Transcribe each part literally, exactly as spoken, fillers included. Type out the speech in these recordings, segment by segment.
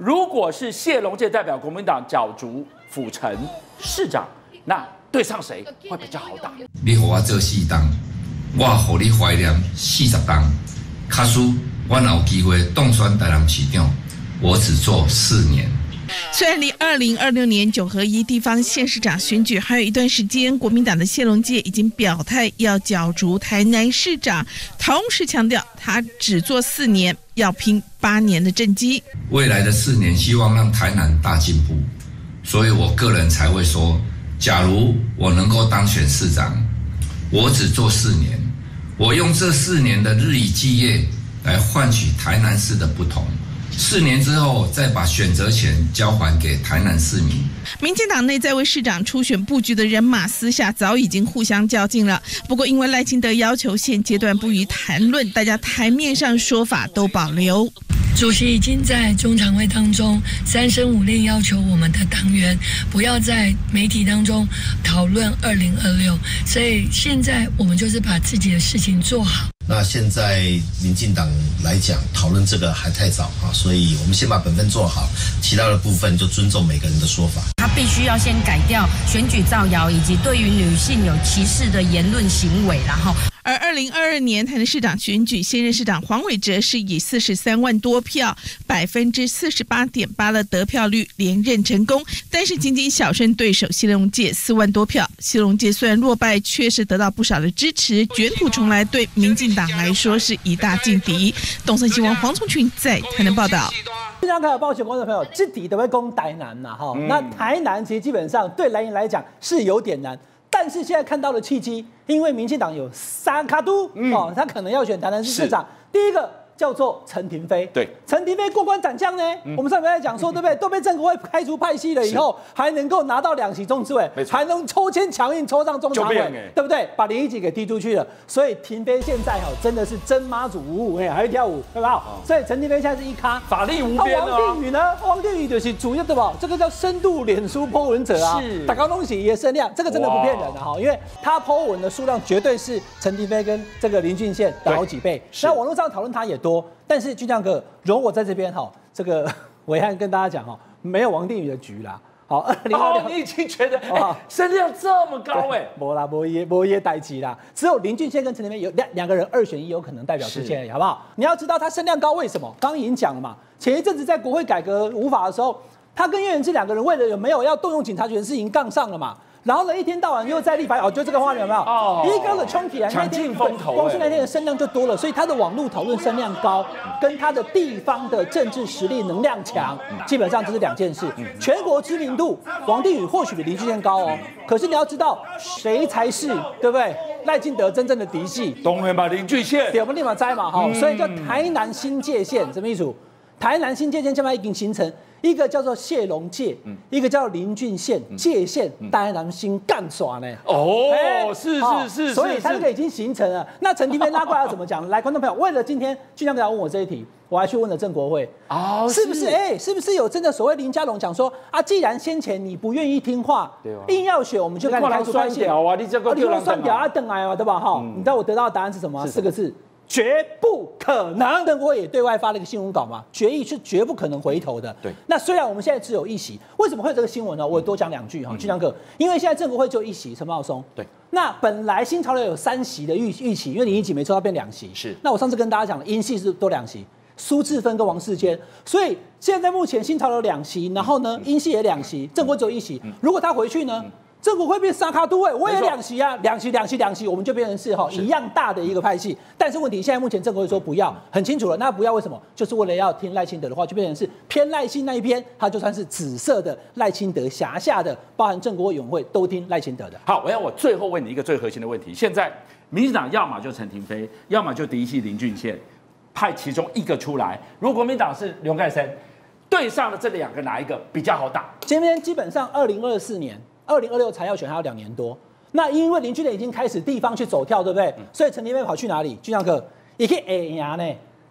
如果是谢龙介代表国民党角逐府城市长，那对上谁会比较好打？ 你给我做四档，我给你怀念四十档，卡输我有机会当选台南市长，我只做四年。 虽然离二零二六年九合一地方县市长选举还有一段时间，国民党的谢龙介已经表态要角逐台南市长，同时强调他只做四年，要拼八年的政绩。 未来的四年，希望让台南大进步，所以我个人才会说，假如我能够当选市长，我只做四年，我用这四年的日以继夜来换取台南市的不同。四年之后，再把选择权交还给台南市民。 民进党内在为市长初选布局的人马，私下早已经互相较劲了。不过，因为赖清德要求现阶段不予谈论，大家台面上说法都保留。 主席已经在中常会当中三声五令要求我们的党员不要在媒体当中讨论二零二六，所以现在我们就是把自己的事情做好。 那现在民进党来讲，讨论这个还太早啊，所以我们先把本分做好，其他的部分就尊重每个人的说法。 他必须要先改掉选举造谣以及对于女性有歧视的言论行为，然后。 而二零二二年台南市长选举，现任市长黄伟哲是以四十三万多票，百分之四十八点八的得票率连任成功，但是仅仅小胜对手谢龙介四万多票。谢龙介虽然落败，却是得到不少的支持，卷土重来对民进党来说是一大劲敌。东森新闻黄崇群在台南报道。 非常看抱歉，观众朋友，这题都会攻台南呐，哈、嗯，那台南其实基本上对蓝营来讲是有点难。但是现在看到的契机，因为民进党有三卡都、嗯、哦，他可能要选台南市市长。第一个叫做陈亭妃， 对， 陈亭妃过关斩将呢。嗯、我们上面在讲说，对不对？都被政国会开除派系了以后，还能够拿到两席中执委，还能抽签强运抽上中常委，对不对？把林义吉给踢出去了。所以亭妃现在哈真的是真妈祖无误，哎，还会跳舞，对吧？哦、所以陈亭妃现在是一咖， 法力无边、啊、 王定宇呢？王定宇就是主要的吧？这个叫深度脸书 po 文者啊，打高东西也声量，这个真的不骗人的哈，因为他 po 文的数量绝对是陈亭妃跟这个林俊宪的好几倍。那网络上讨论他也多。但是俊将哥，容我在这边哈，这个伟汉跟大家讲哈，没有王定宇的局啦。好，二零二六， 你已经觉得哎，声量这么高哎， 没啦，没耶，没耶代级啦。只有林俊宪跟陈亭妃有两两个人二选一，有可能代表出现而已，好不好？你要知道他声量高，为什么？刚刚已经讲了嘛。前一阵子在国会改革无法的时候，他跟叶元之两个人为了有没有要动用警察权事情杠上了嘛。然后呢，一天到晚又在立法，哦，就这个画面有没有？哦，一个的冲起来， 抢尽风头， 光是那天的声量就多了，所以他的网络讨论声量高，跟他的地方的政治实力能量强，基本上这是两件事。全国知名度，王定宇或许比林俊宪高哦，可是你要知道谁才是对不对？赖清德真正的嫡系， 当然吧，林俊宪， 对，我们立马摘嘛，哈，所以叫台南新界县，什么意思？台南新界县现在已经形成一个叫做谢龙界，嗯、一个叫林俊宪界县，台南新干耍呢。 哦，欸、是是是是， 所以它这个已经形成了。那陈亭妃拉过来要怎么讲？来，观众朋友，为了今天俊将哥要问我这一题，我还去问了郑国会，哦，是不是？哎、欸，是不是有真的所谓林佳龙讲说啊，既然先前你不愿意听话，对、啊，硬要选，我们就给你开除派系啊，你这个你算表啊，等来嘛，对吧？哈、嗯，你知道我得到的答案是什么？四个字。绝不可能！郑国会也对外发了一个新闻稿嘛，决议是绝不可能回头的。对，那虽然我们现在只有一席，为什么会有这个新闻呢？我多讲两句哈，俊将哥，因为现在郑国会就一席，陈茂松。对，那本来新潮流有三席的预预期，因为林义吉没抽到变两席。是，那我上次跟大家讲了，英系是多两席，苏治芬跟王世坚，所以现在目前新潮流两席，然后呢，英系也两席，郑国只有一席。如果他回去呢？郑国会变沙卡都位，我也两席啊，两席两席两席，我们就变成是哈一样大的一个派系。但是问题现在目前郑国会说不要，很清楚了，那不要为什么？就是为了要听赖清德的话，就变成是偏赖清那一边，他就算是紫色的赖清德辖下的，包含郑国会、永会都听赖清德的。 好，我要我最后问你一个最核心的问题：现在民进党要么就陈亭妃，要么就嫡系林俊宪，派其中一个出来。如果国民党是刘盖森，对上了这两个哪一个比较好打？ 今天基本上二零二四年。二零二六才要选，还有两年多。那因为林俊宪已经开始地方去走跳，对不对？嗯、所以陈亭妃跑去哪里？俊将哥也可以哎呀呢，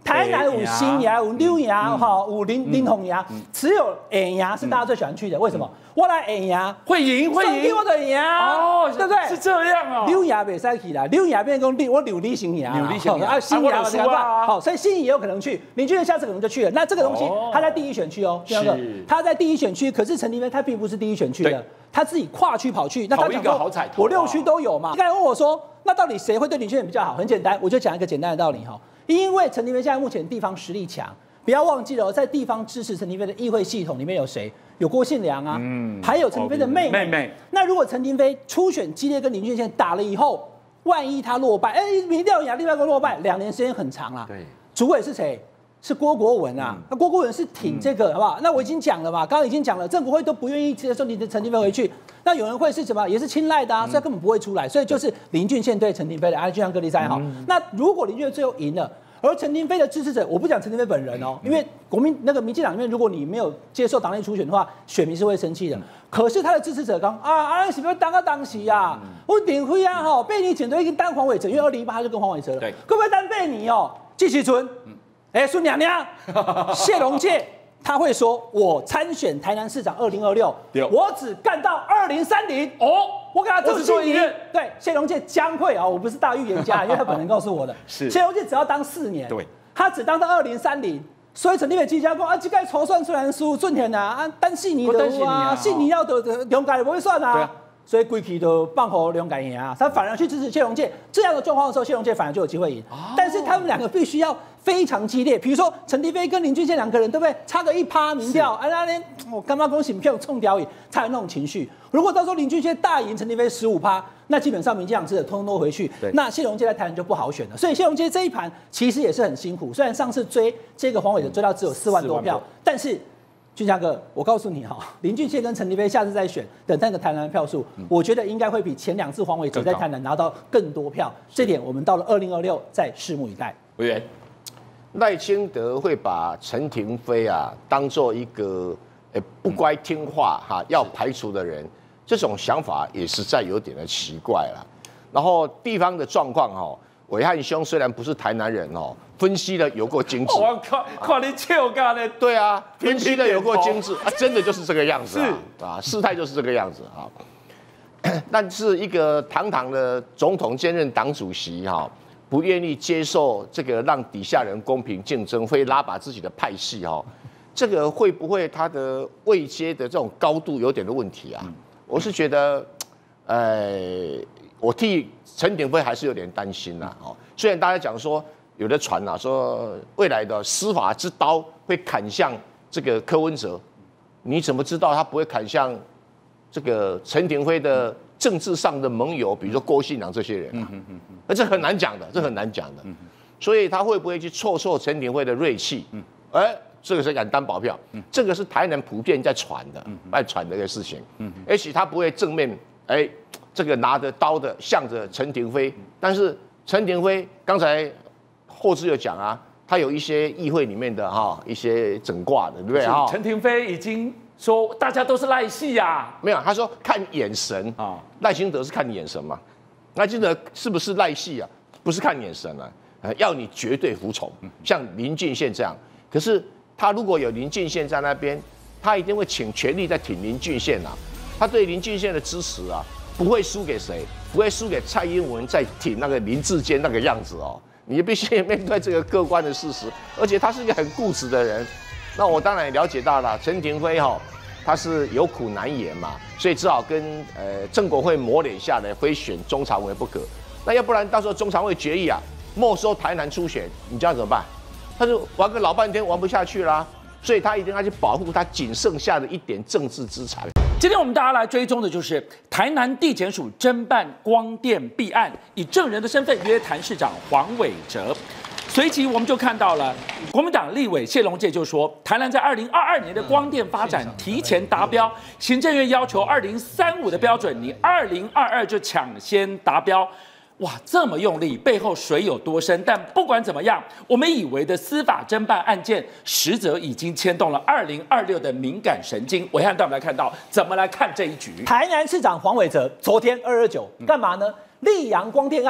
台南有新牙、有柳牙、哈、有林林红牙，只有眼牙是大家最喜欢去的。为什么？我来眼牙会赢，会赢， 我的牙哦，对不对？ 是这样哦。 柳牙袂使去啦，柳牙变成讲我柳李新牙， 柳李新牙啊，新牙我啊， 好，所以新也有可能去。林俊宪下次可能就去了。那这个东西他在第一选区哦，第二个他在第一选区，可是陈亭妃他并不是第一选区的，他自己跨区跑去。那他讲说，我六区都有嘛。刚才问我说，那到底谁会对林俊宪比较好？很简单，我就讲一个简单的道理哈。因为陈亭妃现在目前地方实力强，不要忘记了，在地方支持陈亭妃的议会系统里面有谁？有郭信良啊，嗯，还有陈亭妃的妹妹。妹妹。那如果陈亭妃初选激烈跟林俊宪打了以后，万一他落败，哎，民调赢，另外一个落败，两年时间很长啦。对。主委是谁？是郭国文啊。那、嗯、郭国文是挺这个，嗯、好不好？那我已经讲了嘛，刚刚已经讲了，政国会都不愿意接受你的陈亭妃回去。那有人会是什么？也是青睐的啊，所以根本不会出来。所以就是林俊宪对陈亭妃的，啊，就像歌利赛好。嗯、那如果林俊宪最后赢了，而陈亭妃的支持者，我不讲陈亭妃本人哦，因为国民那个民进党里面，如果你没有接受党内初选的话，选民是会生气的。可是他的支持者讲啊，啊，是不是当个当时啊？我顶辉啊，哈，贝尼选都已经当黄伟哲，因为二零一八他就跟黄伟哲了，对，会不会当贝尼哦？季启存，哎，孙娘娘，谢龙介。他会说：“我参选台南市长二零二六，我只干到二零三零。哦，我给他做心理。对，谢龙介将会啊，我不是大预言家，因为他本人告诉我的。是谢龙介只要当四年，对，他只当到二零三零。所以陈立伟记者讲啊，这个筹算虽然输顺天啊，啊，但是你的啊，信你要的勇敢也不会算啊。”所以规矩都放好两个赢啊，他反而去支持谢龙介这样的状况的时候，谢龙介反而就有机会赢。哦、但是他们两个必须要非常激烈，比如说陈亭妃跟林俊宪两个人，对不对？差个一趴民调，啊，那连我干妈恭喜票冲掉赢，才有那种情绪。如果到时候林俊宪大赢陈亭妃十五趴，那基本上民进党支持通通都回去，那谢龙介在台南就不好选了。所以谢龙介这一盘其实也是很辛苦，虽然上次追这个黄伟哲追到只有四万多票，但是。俊相哥，我告诉你哈，林俊宪跟陈亭妃下次再选，等那个台南的票数，嗯、我觉得应该会比前两次黄伟哲在台南拿到更多票。这点我们到了二零二六再拭目以待。 委员，赖清德会把陈亭妃啊当做一个呃不乖听话哈要排除的人，这种想法也实在有点的奇怪了。然后地方的状况哈。伟汉兄虽然不是台南人哦，分析的有够精致。 我靠，看你笑干的。 对啊，分析的有够精致啊，真的就是这个样子啊，是啊，事态就是这个样子啊。但是一个堂堂的总统兼任党主席哈，不愿意接受这个让底下人公平竞争，会拉拔自己的派系哈，这个会不会他的位阶的这种高度有点的问题啊？我是觉得，呃，我替。陈亭妃还是有点担心呐，哦，虽然大家讲说有的传呐，说未来的司法之刀会砍向这个柯文哲，你怎么知道他不会砍向这个陈亭妃的政治上的盟友，比如说郭信良这些人啊？那这很难讲的，这很难讲的。所以他会不会去挫挫陈亭妃的锐气？哎，这个是敢担保票，这个是台南普遍在传的，在传的一个事情。而且他不会正面哎。这个拿着刀的向着陈亭妃，但是陈亭妃刚才后置有讲啊，他有一些议会里面的哈一些整卦的，对不对啊？ 陈亭妃已经说大家都是赖系呀， 没有，他说看眼神啊，赖清德是看眼神嘛，赖清德是不是赖系啊？不是看眼神啊，要你绝对服从，像林俊宪这样。可是他如果有林俊宪在那边，他一定会请全力在挺林俊宪啊，他对林俊宪的支持啊。不会输给谁，不会输给蔡英文在挺那个林智坚那个样子哦。你必须面对这个客观的事实，而且他是一个很固执的人。那我当然也了解到了，陈亭妃哈，他是有苦难言嘛，所以只好跟呃郑国会磨脸下来，非选中常委不可。那要不然到时候中常委决议啊，没收台南初选，你这样怎么办？他就玩个老半天玩不下去啦，所以他一定要去保护他仅剩下的一点政治资产。 今天我们大家来追踪的就是台南地检署侦办光电弊案，以证人的身份约谈市长黄伟哲。随即我们就看到了国民党立委谢龙介就说，台南在二零二二年的光电发展提前达标，行政院要求二零三五的标准，你二零二二就抢先达标。哇，这么用力，背后水有多深？但不管怎么样，我们以为的司法侦办案件，实则已经牵动了二零二六的敏感神经。伟汉带我们来看到，怎么来看这一局？ 台南市长黄伟哲昨天二二九干嘛呢？溧阳光电案，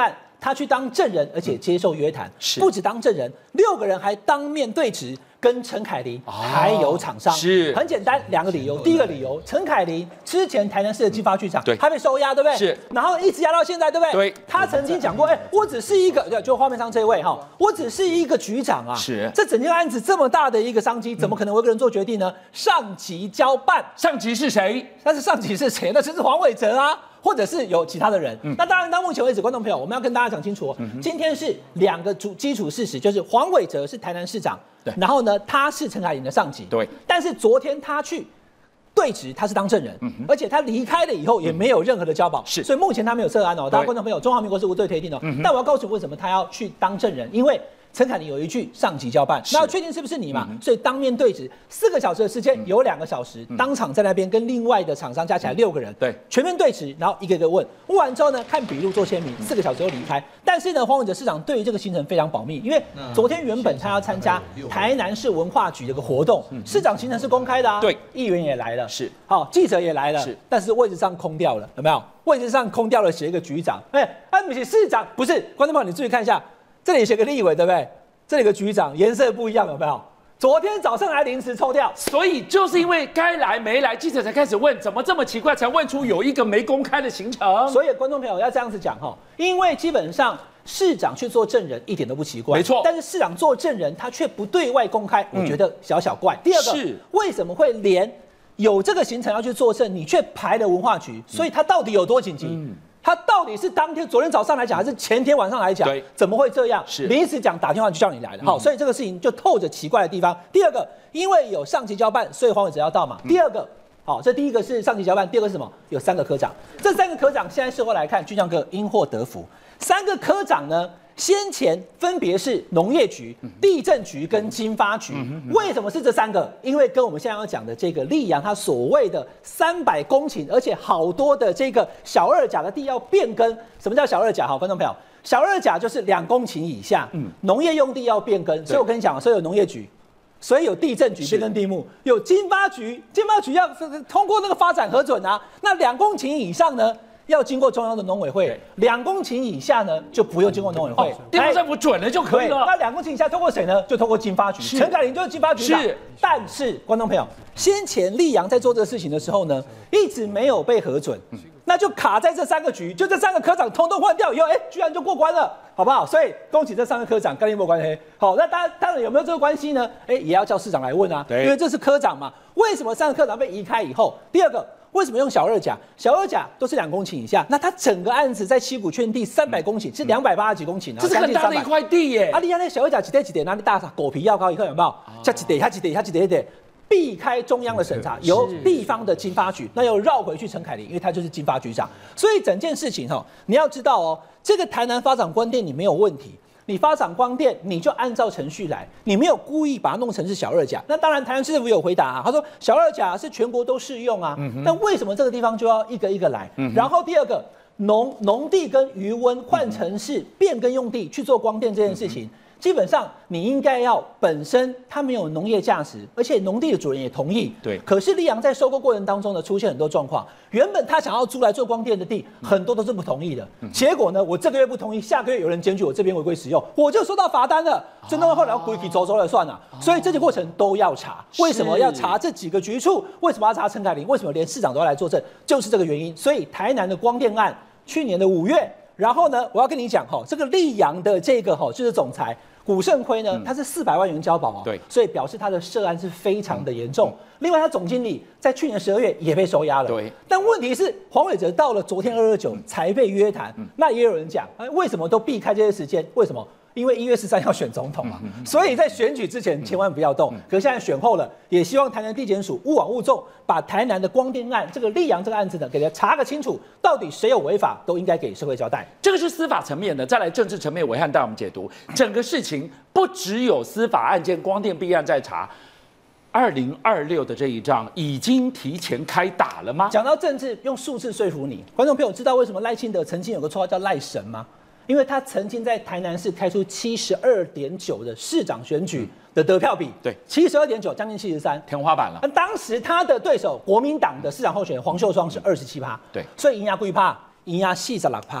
他去当证人，而且接受约谈， 是不止当证人，六个人还当面对质。跟陈凯琳还有厂商、 哦、是很简单，两个理由。第一个理由，陈凯琳之前台南市的金发剧场， 对， 他被收押，对不对？ 是， 然后一直押到现在，对不对？ 对。 他曾经讲过，哎、欸，我只是一个，就画面上这位哈，我只是一个局长啊。 是。 这整件案子这么大的一个商机，怎么可能我一个人做决定呢？上级交办， 上级是谁？ 但是上级是谁？那就是黄伟哲啊。或者是有其他的人，嗯、那当然到目前为止，观众朋友，我们要跟大家讲清楚、哦，嗯、今天是两个主基础事实，就是黄伟哲是台南市长，对，然后呢，他是陈凯琳的上级， 对， 但是昨天他去对质，他是当证人，嗯、而且他离开了以后也没有任何的交保，是、嗯，所以目前他没有涉案哦，大家观众朋友，中华民国是无罪推定哦，嗯、但我要告诉你为什么他要去当证人，因为。陈凯琳有一句上级交办，那要确定是不是你嘛？嗯、所以当面对质四个小时的时间，有两个小时、嗯、当场在那边跟另外的厂商加起来六个人，嗯、对，全面对质，然后一个一个问，问完之后呢，看笔录做签名，四个小时后离开。但是呢，黄伟哲市长对于这个行程非常保密，因为昨天原本他要参加台南市文化局的一个活动，嗯、市长行程是公开的啊，对，议员也来了，是，好，记者也来了，是，但是位置上空掉了，有没有？位置上空掉了，写一个局长，哎、欸，啊，不是市长，不是，观众朋友你注意看一下，这里写个立委，对不对？这里有个局长颜色不一样，有没有？昨天早上还临时抽掉， 所以就是因为该来没来，记者才开始问，怎么这么奇怪，才问出有一个没公开的行程。 所以观众朋友要这样子讲哈，因为基本上市长去做证人一点都不奇怪， 没错。 但是市长做证人他却不对外公开，我觉得小小怪。嗯、第二个是为什么会连有这个行程要去作证，你却排了文化局？所以他到底有多紧急？嗯他到底是当天昨天早上来讲，还是前天晚上来讲？怎么会这样？是临时讲打电话就叫你来了。好，所以这个事情就透着奇怪的地方。第二个，因为有上级交办，所以黄伟哲要到嘛。第二个，好，这第一个是上级交办，第二个是什么？有三个科长，这三个科长现在事后来看，俊相哥因祸得福。三个科长呢，先前分别是农业局、地震局跟经发局。为什么是这三个？因为跟我们现在要讲的这个溧阳，它所谓的三百公顷，而且好多的这个小二甲的地要变更。什么叫小二甲？好，观众朋友，小二甲就是两公顷以下，农业用地要变更。所以我跟你讲，所以有农业局。所以有地震局变更地目，有经发局，经发局要通过那个发展核准啊。那两公顷以上呢？要经过中央的农委会，两公顷以下呢就不用经过农委会，哦、 地方政府准了就可以了。 那两公顷以下通过谁呢？就通过经发局。陈凯琳就是经发局长。是，但是观众朋友，先前溧阳在做这个事情的时候呢，一直没有被核准，嗯、那就卡在这三个局，就这三个科长通通换掉以后，哎、欸，居然就过关了，好不好？所以恭喜这三个科长跟你没关系。好，那当然当然有没有这个关系呢？哎、欸，也要叫市长来问啊，因为这是科长嘛。为什么三个科长被移开以后？第二个。为什么用小二甲？小二甲都是两公顷以下，那它整个案子在七股圈地三百公顷，是两百八十几公顷啊， 这是很大的一块地耶。 啊，你看那小二甲几点几点，那里大狗皮要高一块有没有？加几点，加几点，加几点点，避开中央的审查，由地方的经发局，那又绕回去陈凯琳，因为他就是经发局长，所以整件事情哈，你要知道哦，这个台南发展光电你没有问题。你发展光电，你就按照程序来，你没有故意把它弄成是小二甲。那当然，台南市政府有回答啊，他说小二甲是全国都适用啊。嗯、但为什么这个地方就要一个一个来？嗯、然后第二个，农农地跟渔温换成是变更用地去做光电这件事情。嗯基本上你应该要本身它没有农业价值，而且农地的主人也同意。对。可是溧阳在收购过程当中呢，出现很多状况。原本他想要租来做光电的地，很多都是不同意的。嗯、结果呢，我这个月不同意，下个月有人检举我这边违规使用，我就收到罚单了。真的后来归去走走了算了。所以这些过程都要查。为什么要查这几个局处？为什么要查陈凯琳？为什么连市长都要来作证？就是这个原因。所以台南的光电案，去年的五月，然后呢，我要跟你讲哈，这个溧阳的这个哈就是总裁。古盛辉呢，他是四百万元交保哦，对，所以表示他的涉案是非常的严重。嗯、另外，他总经理在去年十二月也被收押了，对。但问题是，黄伟哲到了昨天二二九才被约谈，嗯、那也有人讲，哎，为什么都避开这些时间？为什么？因为一月十三要选总统嘛，嗯、所以在选举之前千万不要动。嗯、可是现在选后了，也希望台南地检署勿枉勿纵，把台南的光电案这个溧阳这个案子呢，给他查个清楚，到底谁有违法，都应该给社会交代。 这个是司法层面的，再来政治层面，暐瀚带我们解读整个事情，不只有司法案件、光电弊案在查。二零二六的这一仗已经提前开打了吗？ 讲到政治，用数字说服你，观众朋友知道为什么赖清德曾经有个绰号叫赖神吗？因为他曾经在台南市开出七十二点九的市长选举的得票比，对，七十二点九，将近七十三， 天花板了。 当时他的对手国民党的市长候选人黄秀双是二十七趴，对，所以赢压归趴，赢压四十六趴。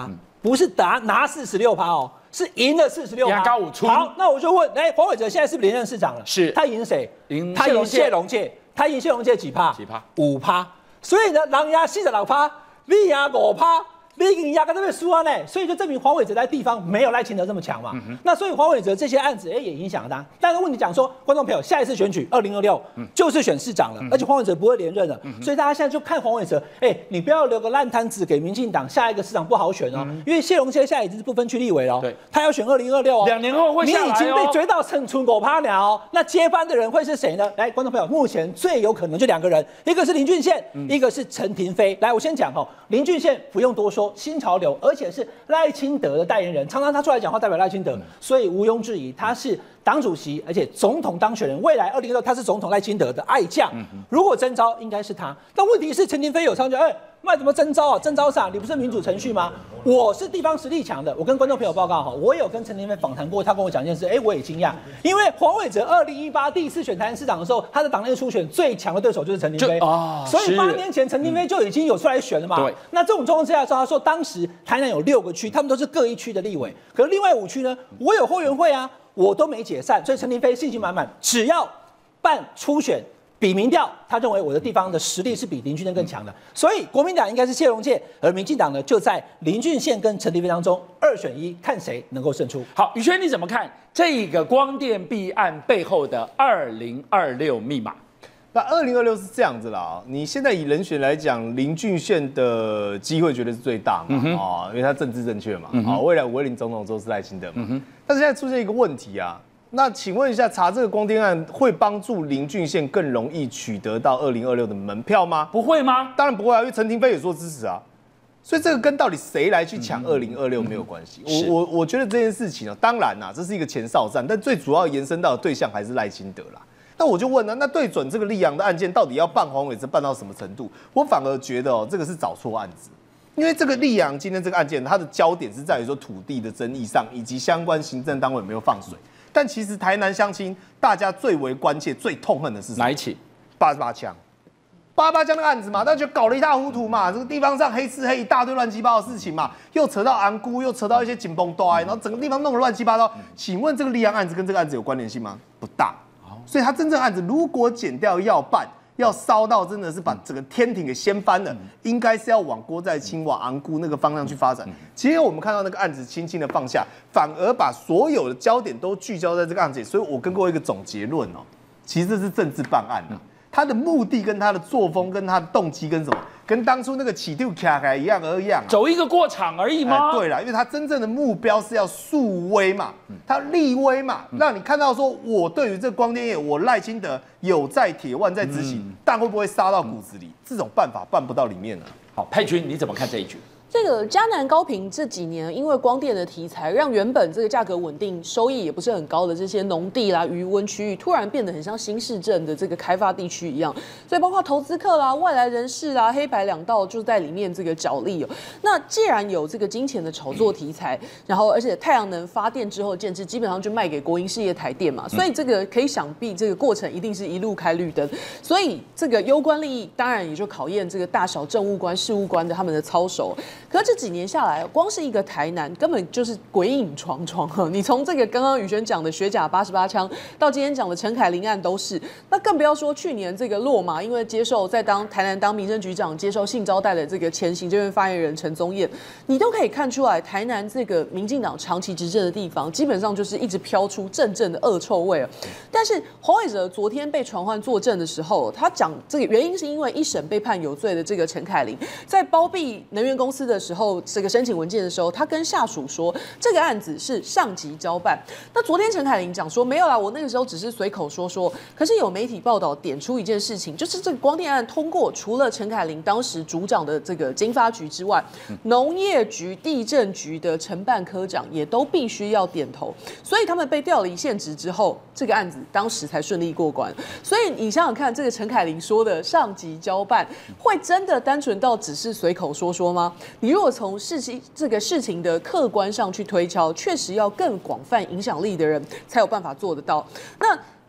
不是拿拿四十六趴哦，是赢了四十六趴。 高五出。 好，那我就问，哎，黄伟哲现在是不是连任市长了？ 是。 他赢谁？ 赢他赢谢龙介，他赢谢龙介几趴？ 几趴？ 五趴。所以呢，人压四十六趴，你压五趴。你已经压根都被输了呢，所以就证明黄伟哲在地方没有赖清德这么强嘛。嗯、那所以黄伟哲这些案子，哎、欸，也影响了他。但是问题讲说，观众朋友，下一次选举二零二六就是选市长了，嗯、而且黄伟哲不会连任了，嗯、所以大家现在就看黄伟哲，哎、欸，你不要留个烂摊子给民进党，下一个市长不好选哦，嗯、因为谢龙介现在已经是不分区立委了，对，他要选二零二六哦， 两年后会下来哦， 你已经被追到剩村狗趴鸟哦，那接班的人会是谁呢？来，观众朋友，目前最有可能就两个人，一个是林俊宪，嗯、一个是陈亭妃。来，我先讲哦，林俊宪不用多说，新潮流。而且是赖清德的代言人，常常他出来讲话代表赖清德，所以毋庸置疑，他是党主席，而且总统当选人，未来二零二六他是总统赖清德的爱将。如果征召，应该是他。但问题是陈亭妃有上去，哎，卖怎么征召啊？征召上，你不是民主程序吗？我是地方实力强的，我跟观众朋友报告哈，我有跟陈亭妃访谈过，他跟我讲一件事，哎，我也惊讶，因为黄伟哲二零一八第一次选台南市长的时候，他的党内初选最强的对手就是陈亭妃啊，所以八年前陈亭妃就已经有出来选了嘛。对，那这种状况之下，他说当时台南有六个区，他们都是各一区的立委，可是另外五区呢，我有后援会啊，我都没解散，所以陈亭妃信心满满，只要办初选。比民调，他认为我的地方的实力是比林俊宪更强的，所以国民党应该是谢龙介，而民进党呢就在林俊宪跟陈亭妃当中二选一，看谁能够胜出。 好，宇轩你怎么看这个光电弊案背后的二零二六密码？ 那二零二六是这样子啦，你现在以人选来讲，林俊宪的机会绝对是最大嘛，啊、嗯哦，因为他政治正确嘛，啊、嗯哦，未来五二零总统都是赖清德嘛，嗯、但是现在出现一个问题啊。那请问一下，查这个光电案会帮助林俊宪更容易取得到二零二六的门票吗？ 不会吗？ 当然不会啊，因为陈亭妃也说支持啊，所以这个跟到底谁来去抢二零二六没有关系。嗯、我我我觉得这件事情呢，当然啦，这是一个前哨战，但最主要延伸到的对象还是赖清德啦。那我就问了，那对准这个立阳的案件，到底要办黄伟哲办到什么程度？我反而觉得哦，这个是找错案子。因为这个立阳今天这个案件，它的焦点是在于说土地的争议上，以及相关行政单位有没有放水。但其实台南乡亲，大家最为关切、最痛恨的是什么？ 哪一起？ 八十八枪，八十八枪那个案子嘛，那就搞得一塌糊涂嘛。这个地方上黑吃黑，一大堆乱七八糟的事情嘛，又扯到安姑，又扯到一些紧绷带，然后整个地方弄得乱七八糟。请问这个立阳案子跟这个案子有关联性吗？不大。所以他真正案子如果检调要办，要烧到真的是把整个天庭给掀翻了，嗯、应该是要往郭在清、往昂姑那个方向去发展。嗯、其实我们看到那个案子轻轻的放下，反而把所有的焦点都聚焦在这个案子里。所以我跟各位一个总结论哦，其实这是政治办案啊，他的目的跟他的作风跟他的动机跟什么，跟当初那个起丢卡卡一样而一样、啊， 走一个过场而已吗？ 哎、对啦，因为他真正的目标是要树威嘛，他立威嘛，嗯、让你看到说我对于这个光电业，我赖清德有在铁腕在执行，嗯、但会不会杀到骨子里？嗯、这种办法办不到里面呢、 啊。好，佩君你怎么看这一局？ 这个嘉南高屏这几年因为光电的题材，让原本这个价格稳定、收益也不是很高的这些农地啦、渔温区域，突然变得很像新市镇的这个开发地区一样。所以包括投资客啦、外来人士啦、黑白两道就在里面这个角力哦。那既然有这个金钱的炒作题材，然后而且太阳能发电之后建制基本上就卖给国营事业台电嘛，所以这个可以想必这个过程一定是一路开绿灯。所以这个攸关利益，当然也就考验这个大小政务官、事务官的他们的操守。可是这几年下来，光是一个台南根本就是鬼影幢幢哈！你从这个刚刚宇轩讲的学甲八十八枪，到今天讲的陈凯琳案都是，那更不要说去年这个落马，因为接受在当台南当民政局长接受性招待的这个前行政院发言人陈宗彦，你都可以看出来，台南这个民进党长期执政的地方，基本上就是一直飘出阵阵的恶臭味。但是黄伟哲昨天被传唤作证的时候，他讲这个原因是因为一审被判有罪的这个陈凯琳，在包庇能源公司的时候。这个申请文件的时候，他跟下属说这个案子是上级交办。那昨天陈凯琳讲说没有啦，我那个时候只是随口说说。可是有媒体报道点出一件事情，就是这个光电案通过，除了陈凯琳当时主掌的这个经发局之外，农业局、地政局的承办科长也都必须要点头。所以他们被调离现职之后，这个案子当时才顺利过关。所以你想想看，这个陈凯琳说的上级交办，会真的单纯到只是随口说说吗？你如果从事情这个事情的客观上去推敲，确实要更广泛影响力的人才有办法做得到。那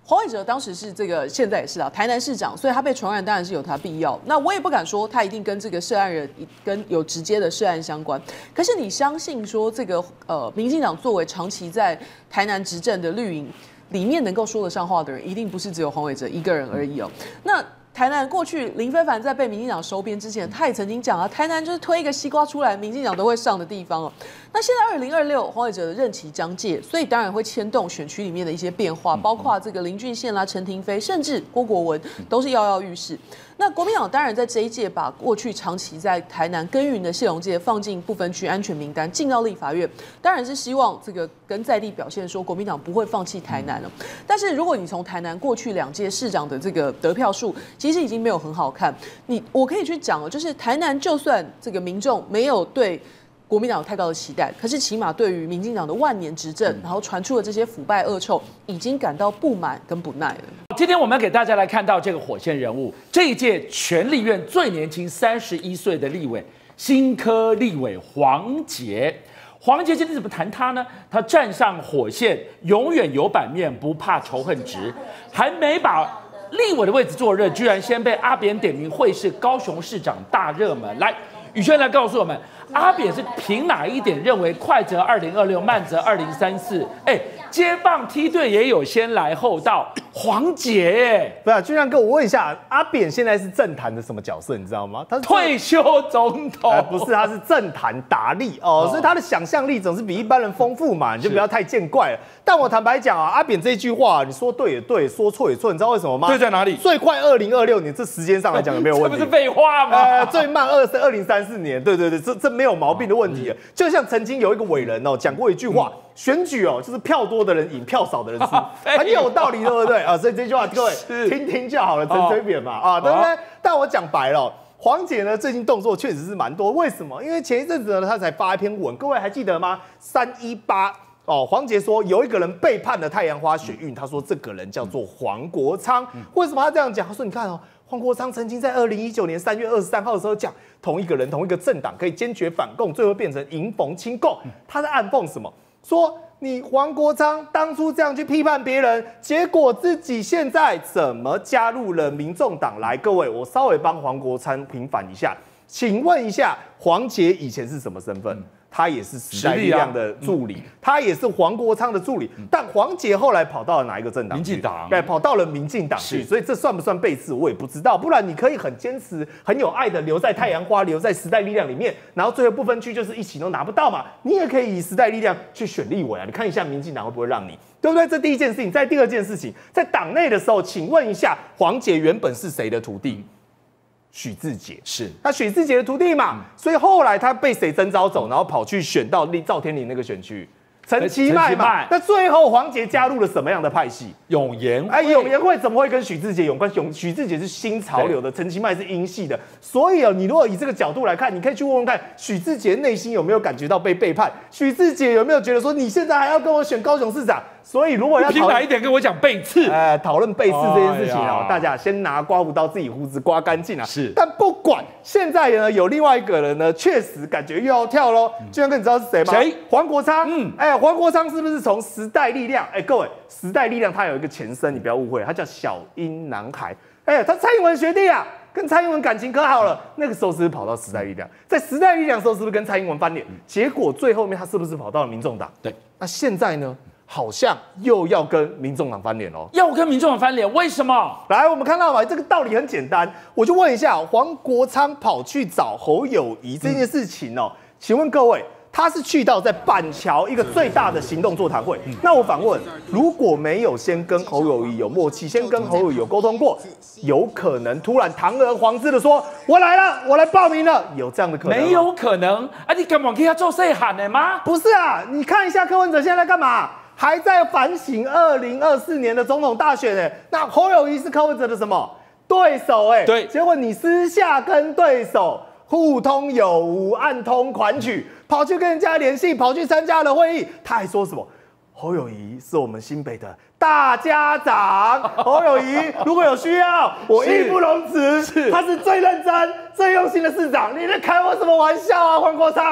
黄伟哲当时是这个，现在也是啊，台南市长，所以他被传染当然是有他必要。那我也不敢说他一定跟这个涉案人跟有直接的涉案相关。可是你相信说这个呃，民进党作为长期在台南执政的绿营里面能够说得上话的人，一定不是只有黄伟哲一个人而已哦。那台南过去林非凡在被民进党收编之前，他也曾经讲啊，台南就是推一个西瓜出来，民进党都会上的地方哦。那现在二零二六黄伟哲的任期将届，所以当然会牵动选区里面的一些变化，包括这个林俊宪啦、陈亭妃，甚至郭国文都是跃跃欲试。那国民党当然在这一届把过去长期在台南耕耘的谢龙介放进不分区安全名单，进到立法院，当然是希望这个跟在地表现说国民党不会放弃台南了。但是如果你从台南过去两届市长的这个得票数，其实已经没有很好看。你我可以去讲哦，就是台南就算这个民众没有对国民党有太高的期待，可是起码对于民进党的万年执政，然后传出的这些腐败恶臭，已经感到不满跟不耐了。 今天我们要给大家来看到这个火线人物，这一届全立院最年轻三十一岁的立委，新科立委黄捷。黄捷今天怎么谈他呢？他站上火线，永远有版面，不怕仇恨值，还没把立委的位置坐热，居然先被阿扁点名会是高雄市长大热门。来，宇轩来告诉我们，阿扁是凭哪一点认为快则二零二六，慢则二零三四？哎，接棒梯队也有先来后到，黄捷哎， 不是，俊亮哥，我问一下，阿扁现在是政坛的什么角色？你知道吗？他是退休总统， 呃、不是，他是政坛达利哦，所以他的想象力总是比一般人丰富嘛，你就不要太见怪了。但我坦白讲啊，阿扁这句话，你说对也对，说错也错，你知道为什么吗？ 对在哪里？ 最快二零二六年，这时间上来讲有没有问题？ 这不是废话吗？ 呃，最慢二二零三四年，对对对，这这没有毛病的问题。嗯、就像曾经有一个伟人哦讲过一句话。嗯选举哦，就是票多的人赢，票少的人输，很有道理，对不对啊？所以这句话各位听听就好了，陈水扁嘛啊，对不对？但我讲白了，黄捷呢最近动作确实是蛮多，为什么？因为前一阵子呢，他才发一篇文，各位还记得吗？三一八哦，黄捷说有一个人背叛了太阳花学运，他说这个人叫做黄国昌，为什么他这样讲？他说你看哦。黄国昌曾经在二零一九年三月二十三号的时候讲，同一个人、同一个政党可以坚决反共，最后变成迎逢亲共。他在暗讽什么？说你黄国昌当初这样去批判别人，结果自己现在怎么加入了民众党来？各位，我稍微帮黄国昌平反一下，请问一下，黄捷以前是什么身份？嗯他也是时代力量的助理，啊嗯、他也是黄国昌的助理，嗯、但黄捷后来跑到了哪一个政党？民进党， 对，跑到了民进党去，所以这算不算背刺？我也不知道。不然你可以很坚持、很有爱的留在太阳花、留在时代力量里面，然后最后不分区就是一起都拿不到嘛。你也可以以时代力量去选立委啊，你看一下民进党会不会让你，对不对？这第一件事情。在第二件事情，在党内的时候，请问一下，黄捷原本是谁的徒弟？许智杰是他许智杰的徒弟嘛，嗯、所以后来他被谁征召走，然后跑去选到赵天麟那个选区，陈其迈嘛。那最后黄捷加入了什么样的派系？ 永延哎，永延会怎么会跟许智杰有关？永许智杰是新潮流的，陈其迈是英系的，所以哦，你如果以这个角度来看，你可以去问问看，许智杰内心有没有感觉到被背叛？许智杰有没有觉得说你现在还要跟我选高雄市长？所以如果要平白一点跟我讲背刺， 哎，讨论背刺这件事情哦，哎、大家先拿刮胡刀自己胡子刮干净啊。 是， 但不管现在呢，有另外一个人呢，确实感觉又要跳喽。俊亮哥，你知道是谁吗？ 谁？ 黄国昌。嗯，哎，黄国昌是不是从时代力量？哎，各位，时代力量它有一个前身，你不要误会，它叫小英男孩。哎，他蔡英文学弟啊。跟蔡英文感情可好了，那个时候是不是跑到时代力量？在时代力量的时候，是不是跟蔡英文翻脸？结果最后面他是不是跑到了民众党？ 对， 那现在呢？好像又要跟民众党翻脸哦， 要跟民众党翻脸，为什么？ 来，我们看到嘛，这个道理很简单，我就问一下，黄国昌跑去找侯友宜这件事情哦，嗯、请问各位，他是去到在板桥一个最大的行动座谈会，嗯、那我反问，如果没有先跟侯友宜有默契，先跟侯友宜有沟通过，有可能突然堂而皇之的说，我来了，我来报名了，有这样的可能吗？ 没有可能啊！你干嘛给他做细喊的吗？ 不是啊，你看一下柯文哲现在在干嘛？还在反省二零二四年的总统大选哎，那侯友宜是柯文哲的什么对手哎？ 对， 结果你私下跟对手互通有无、暗通款曲，跑去跟人家联系，跑去参加了会议，他还说什么？侯友宜是我们新北的大家长，侯友宜如果有需要，我义不容辞。他是最认真、最用心的市长，你在开我什么玩笑啊，黄国昌？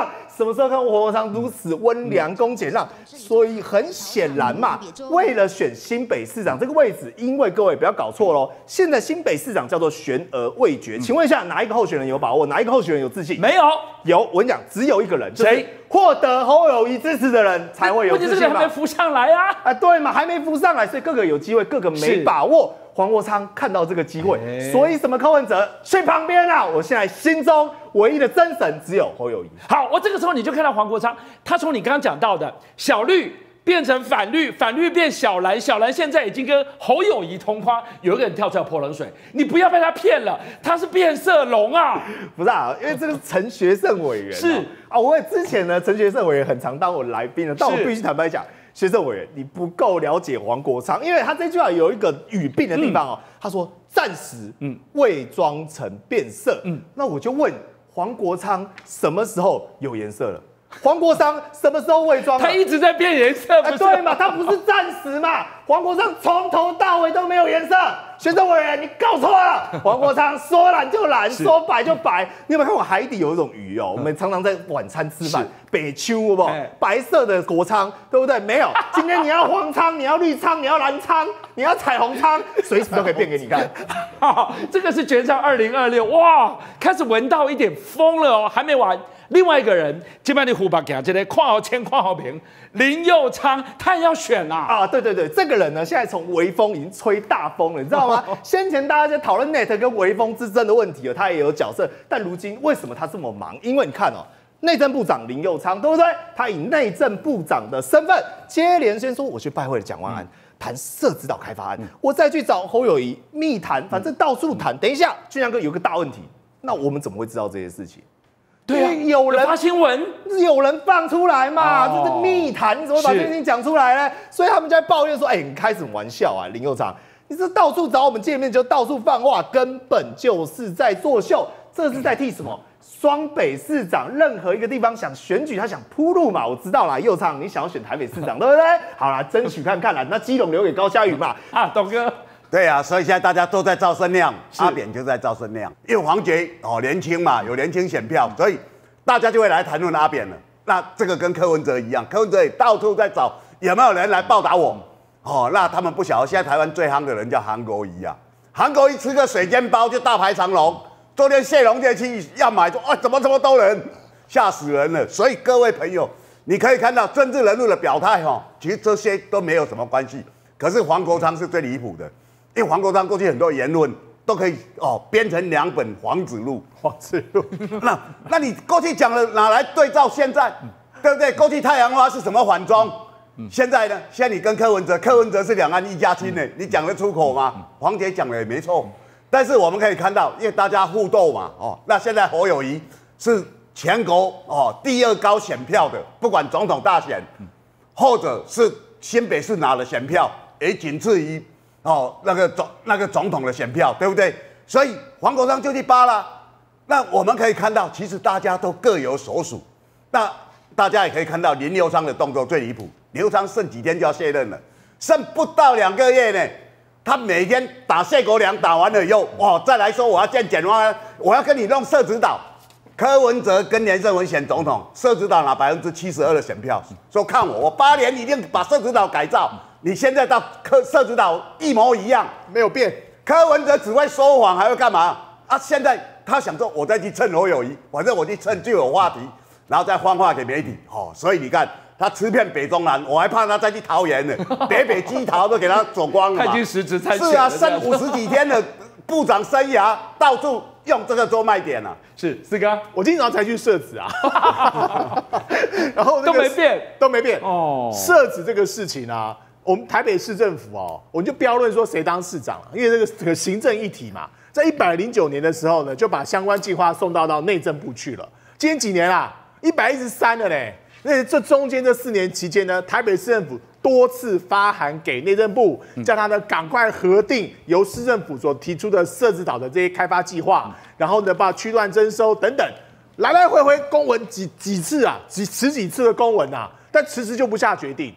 什么时候看过黄国昌如此温良恭俭让？所以很显然嘛，为了选新北市长这个位置，因为各位不要搞错喽，现在新北市长叫做悬而未决。请问一下，哪一个候选人有把握？哪一个候选人有自信？ 没有， 有。我跟你讲，只有一个人， 谁？ 获得侯友宜支持的人才会有自信嘛。 问题这个还没浮上来啊！ 啊，对嘛，还没浮上来，所以各个有机会，各个没把握。黄国昌看到这个机会，欸、所以什么柯文哲去旁边啊！我现在心中唯一的真神只有侯友宜。 好，我这个时候你就看到黄国昌，他从你刚刚讲到的小绿变成反绿，反绿变小蓝，小蓝现在已经跟侯友宜同框。有一个人跳出来泼冷水，你不要被他骗了，他是变色龙啊！ 不是啊，因为这个是陈学圣委员、啊、 是啊，我之前呢，陈学圣委员很常当我来宾的，但我必须坦白讲。学圣委员，你不够了解黄国昌，因为他这句话有一个语病的地方哦。嗯、他说暂时嗯伪装成变色，嗯，那我就问黄国昌什么时候有颜色了？黄国昌什么时候伪装了？ 他一直在变颜色，不是、 啊、对嘛？他不是暂时嘛？黄国昌从头到尾都没有颜色。学生委员，你搞错了。黄国昌说蓝就蓝，说白就白。你有没有看过海底有一种鱼哦？我们常常在晚餐吃饭，北秋好不好？白色的国昌，对不对？没有。今天你要黄昌，你要绿昌，你要蓝昌，你要彩虹昌，随时都可以变给你看。 这个是决战二零二六，哇，开始闻到一点风了哦，还没完。另外一个人，今晚你胡把给他这类括号签括号评林右昌，他也要选啊！ 啊，对对对，这个人呢，现在从微风已经吹大风了，你知道吗？先前大家在讨论 Net 跟微风之争的问题哦，他也有角色，但如今为什么他这么忙？因为你看哦，内政部长林右昌，对不对？他以内政部长的身份，接连先说我去拜会了蒋万安。嗯谈社指导开发案，嗯、我再去找侯友宜密谈，反正到处谈。等一下，俊良哥有个大问题，那我们怎么会知道这些事情？ 对啊， 有人发新闻， 有人放出来嘛？哦、这是密谈，你怎么把这件事情讲出来呢？所以他们就在抱怨说：“哎、欸，你开什么玩笑啊，林右昌？你这到处找我们见面就到处放话，根本就是在作秀。这是在替什么？双北市长任何一个地方想选举，他想铺路嘛？我知道啦，右昌，你想要选台北市长，对不对？好啦，争取看看啦。那基隆留给高嘉瑜嘛？ 啊，董哥。” 对啊，所以现在大家都在造声量，阿扁就在造声量，因为黄捷哦年轻嘛，有年轻选票，所以大家就会来谈论阿扁了。那这个跟柯文哲一样，柯文哲也到处在找有没有人来报答我。哦，那他们不晓得，现在台湾最夯的人叫韩国瑜啊，韩国瑜吃个水煎包就大排长龙，昨天谢龙介去要买说，啊怎么这么多人，吓死人了。所以各位朋友，你可以看到政治人物的表态哈，其实这些都没有什么关系，可是黄国昌是最离谱的。因为黄国昌过去很多言论都可以哦编成两本《黄子录》， 黄子录， 那那你过去讲的拿来对照现在，对不对？过去太阳花是什么反装？现在呢？现在你跟柯文哲，柯文哲是两岸一家亲呢，你讲得出口吗？黄捷讲的也没错，但是我们可以看到，因为大家互斗嘛，哦，那现在侯友宜是全国哦第二高选票的，不管总统大选，或者是新北市拿的选票，也仅次于。哦，那个总那个总统的选票，对不对？所以黄国昌就去扒了。那我们可以看到，其实大家都各有所属。那大家也可以看到林右昌的动作最离谱。林右昌剩几天就要卸任了，剩不到两个月呢。他每天打谢国梁，打完了以后，哇，再来说我要见蒋万安，我要跟你弄社指导。柯文哲跟连胜文选总统，社指导拿百分之七十二的选票，说看我，我八年一定把社指导改造。你现在到柯社指导一模一样， 没有变。 柯文哲只会说谎，还会干嘛啊？现在他想说，我再去蹭侯友宜，反正我去蹭就有话题，然后再放话给媒体。哦，所以你看他吃遍北中南，我还怕他再去桃园呢，北北基桃都给他走光了嘛。 他已经实质参选了。 是啊，剩五十几天的部长生涯，到处用这个做卖点啊。 是四哥， 我今早才去社子啊，然后、那个、 都没变， 都没变哦。社子这个事情啊。我们台北市政府哦，我们就标论说谁当市长了，因为这个这个行政议题嘛，在一百零九年的时候呢，就把相关计划送到到内政部去了。今年几年啦？一百一十三了嘞。那这中间这四年期间呢，台北市政府多次发函给内政部，叫他呢赶快核定由市政府所提出的社子岛的这些开发计划，然后呢把区段征收等等，来来回回公文几几次啊，几十几次的公文啊，但迟迟就不下决定。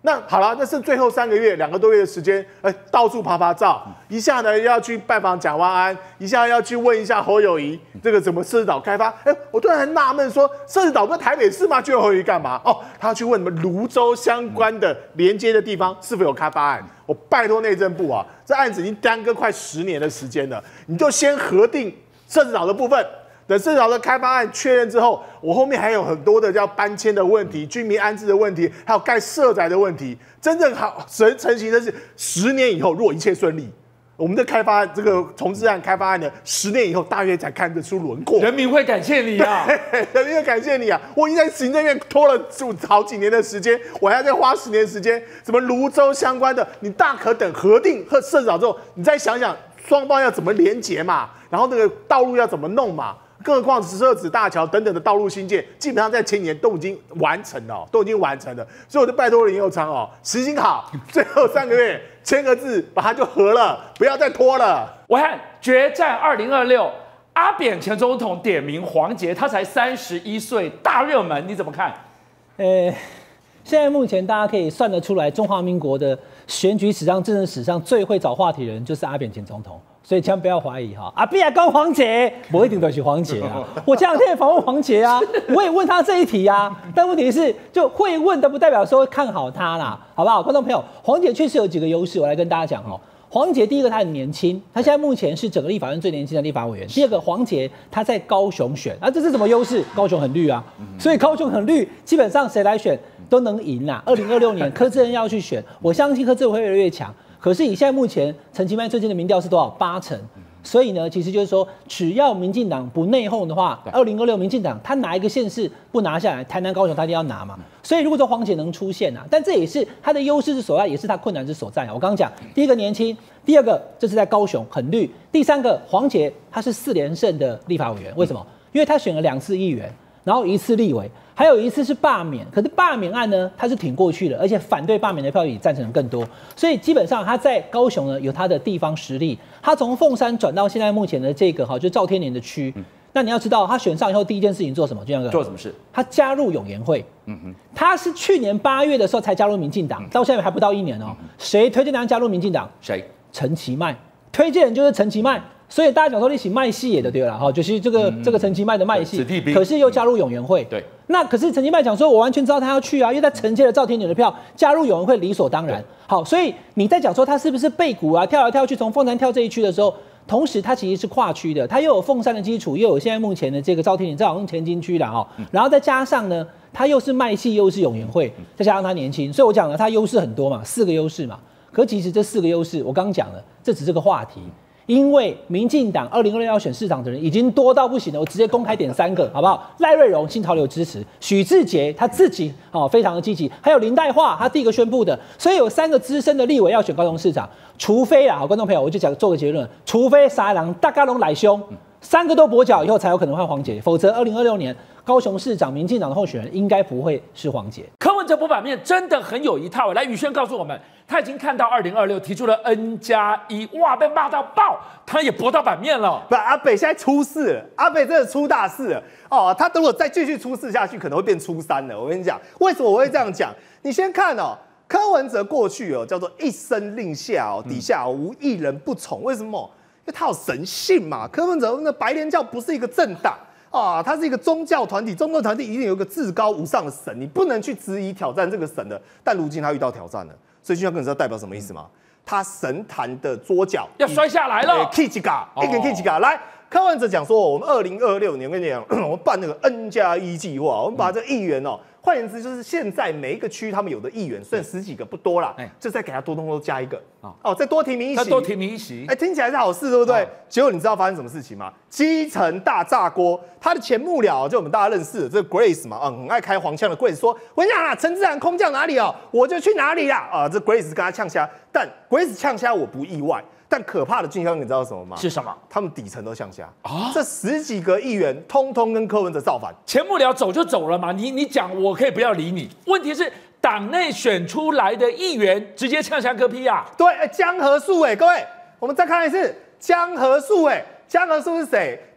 那好了，那是最后三个月、两个多月的时间，呃，到处爬爬照，一下呢要去拜访蒋万安，一下要去问一下侯友宜这个怎么社子岛开发。哎，我突然很纳闷，说社子岛不是台北市吗？去侯友宜干嘛？哦，他要去问你们泸州相关的连接的地方是否有开发案。我拜托内政部啊，这案子已经耽搁快十年的时间了，你就先核定社子岛的部分。等社子岛的开发案确认之后，我后面还有很多的叫搬迁的问题、居民安置的问题，还有盖社宅的问题。真正好成成型的是十年以后，如果一切顺利，我们的开发案这个重置案开发案呢，十年以后大约才看得出轮廓。 人民会感谢你啊！ 人民会感谢你啊！我已经在行政院拖了好几年的时间，我还要再花十年时间，什么泸州相关的，你大可等核定和社子岛之后，你再想想双方要怎么连结嘛，然后那个道路要怎么弄嘛。更何况社子大桥等等的道路新建，基本上在前年都已经完成了，都已经完成了。所以我就拜托林右昌哦，时间好，最后三个月签个字，把它就合了，不要再拖了。 我看决战二零二六，阿扁前总统点名黄捷，他才三十一岁，大热门，你怎么看？ 呃，现在目前大家可以算得出来，中华民国的选举史上、政治史上最会找话题的人就是阿扁前总统。所以千万不要怀疑哈，阿扁也跟黄捷，我一定都是黄捷啊。我前两天也访问黄捷啊，我也问他这一题啊。但问题是，就会问的不代表说看好他啦，好不好？观众朋友，黄捷确实有几个优势，我来跟大家讲哦。黄捷第一个，他很年轻，他现在目前是整个立法院最年轻的立法委员。第二个，黄捷他在高雄选，啊，这是什么优势？高雄很绿啊，所以高雄很绿，基本上谁来选都能赢啦。二零二六年柯志恩要去选，我相信柯志恩会越来越强。可是以现在目前陈其迈最近的民调是多少？八成。所以呢，其实就是说，只要民进党不内讧的话，二零二六民进党他哪一个县市不拿下来，台南、高雄他一定要拿嘛。所以如果说黄捷能出现啊，但这也是他的优势之所在，也是他困难之所在啊。我刚刚讲，第一个年轻，第二个这是在高雄很绿，第三个黄捷他是四连胜的立法委员，为什么？因为他选了两次议员，然后一次立委。还有一次是罢免，可是罢免案呢，他是挺过去的，而且反对罢免的票比赞成的更多，所以基本上他在高雄呢有他的地方实力。他从凤山转到现在目前的这个哈，就赵天麟的区。嗯、那你要知道，他选上以后第一件事情做什么？就像个做什么事？ 他加入永延会。嗯哼，他是去年八月的时候才加入民进党，到现在还不到一年哦。谁推荐他加入民进党？ 谁？ 陈其迈，推荐人就是陈其迈。所以大家讲说你起卖戏也的对了哈，就是这个、嗯、这个陈其迈的卖戏，可是又加入永援会。对，那可是陈其迈讲说，我完全知道他要去啊，因为他承接了赵天麟的票，加入永援会理所当然。好，所以你在讲说他是不是背股啊，跳来跳去从凤山跳这一区的时候，同时他其实是跨区的，他又有凤山的基础，又有现在目前的这个赵天麟，这好像前金区了哈，然后再加上呢，他又是卖戏又是永援会，再加上他年轻，所以我讲了他优势很多嘛，四个优势嘛。可其实这四个优势我刚讲了，这只是个话题。因为民进党二零二六要选市长的人已经多到不行了，我直接公开点三个，好不好？赖瑞荣新潮流支持，许智杰他自己哦非常的积极，还有林岱樺他第一个宣布的，所以有三个资深的立委要选高雄市长，除非啊，好观众朋友，我就讲做个结论，除非沙狼大家拢来凶，三个都跛脚以后才有可能换黄捷，否则二零二六年高雄市长民进党的候选人应该不会是黄捷。 柯文哲不版面真的很有一套，来宇轩告诉我们。他已经看到二零二六提出了 N 加一，哇，被骂到爆，他也驳到版面了。 不，阿北现在出事了，阿北真的出大事了哦。他如果再继续出事下去，可能会变初三了。我跟你讲，为什么我会这样讲？你先看哦，柯文哲过去哦叫做一声令下哦，底下、哦、无一人不从。为什么？因为他有神性嘛。柯文哲那白莲教不是一个政党。啊，它是一个宗教团体，宗教团体一定有一个至高无上的神，你不能去质疑挑战这个神的。但如今他遇到挑战了，所以就像跟你知道代表什么意思吗？他神坛的桌脚要摔下来了 ，K 几嘎，一根 K 几嘎。来，柯文哲讲说，我们二零二六年，我跟你讲，我们办那个 N 加一计划，我们把这个议员哦。换言之，就是现在每一个区他们有的议员，虽然十几个不多啦，就再给他多多多加一个哦，再多提名一席， 再多提名一席， 哎，听起来是好事，对不对？结果你知道发生什么事情吗？基层大炸锅，他的前幕僚就我们大家认识的这个 Grace 嘛，啊，很爱开黄腔的 Grace 说，我跟你讲啦，陈志涵空降哪里哦，我就去哪里啦，啊，这 Grace 跟他呛瞎，但 Grace 呛瞎我不意外。但可怕的军销你知道什么吗？ 是什么？ 他们底层都向下啊！这十几个议员通通跟柯文哲造反， 前幕僚走就走了嘛，你你讲我可以不要理你。问题是党内选出来的议员直接呛下柯 P 啊！ 对，江河树哎，各位，我们再看一次江河树哎，江河树是谁？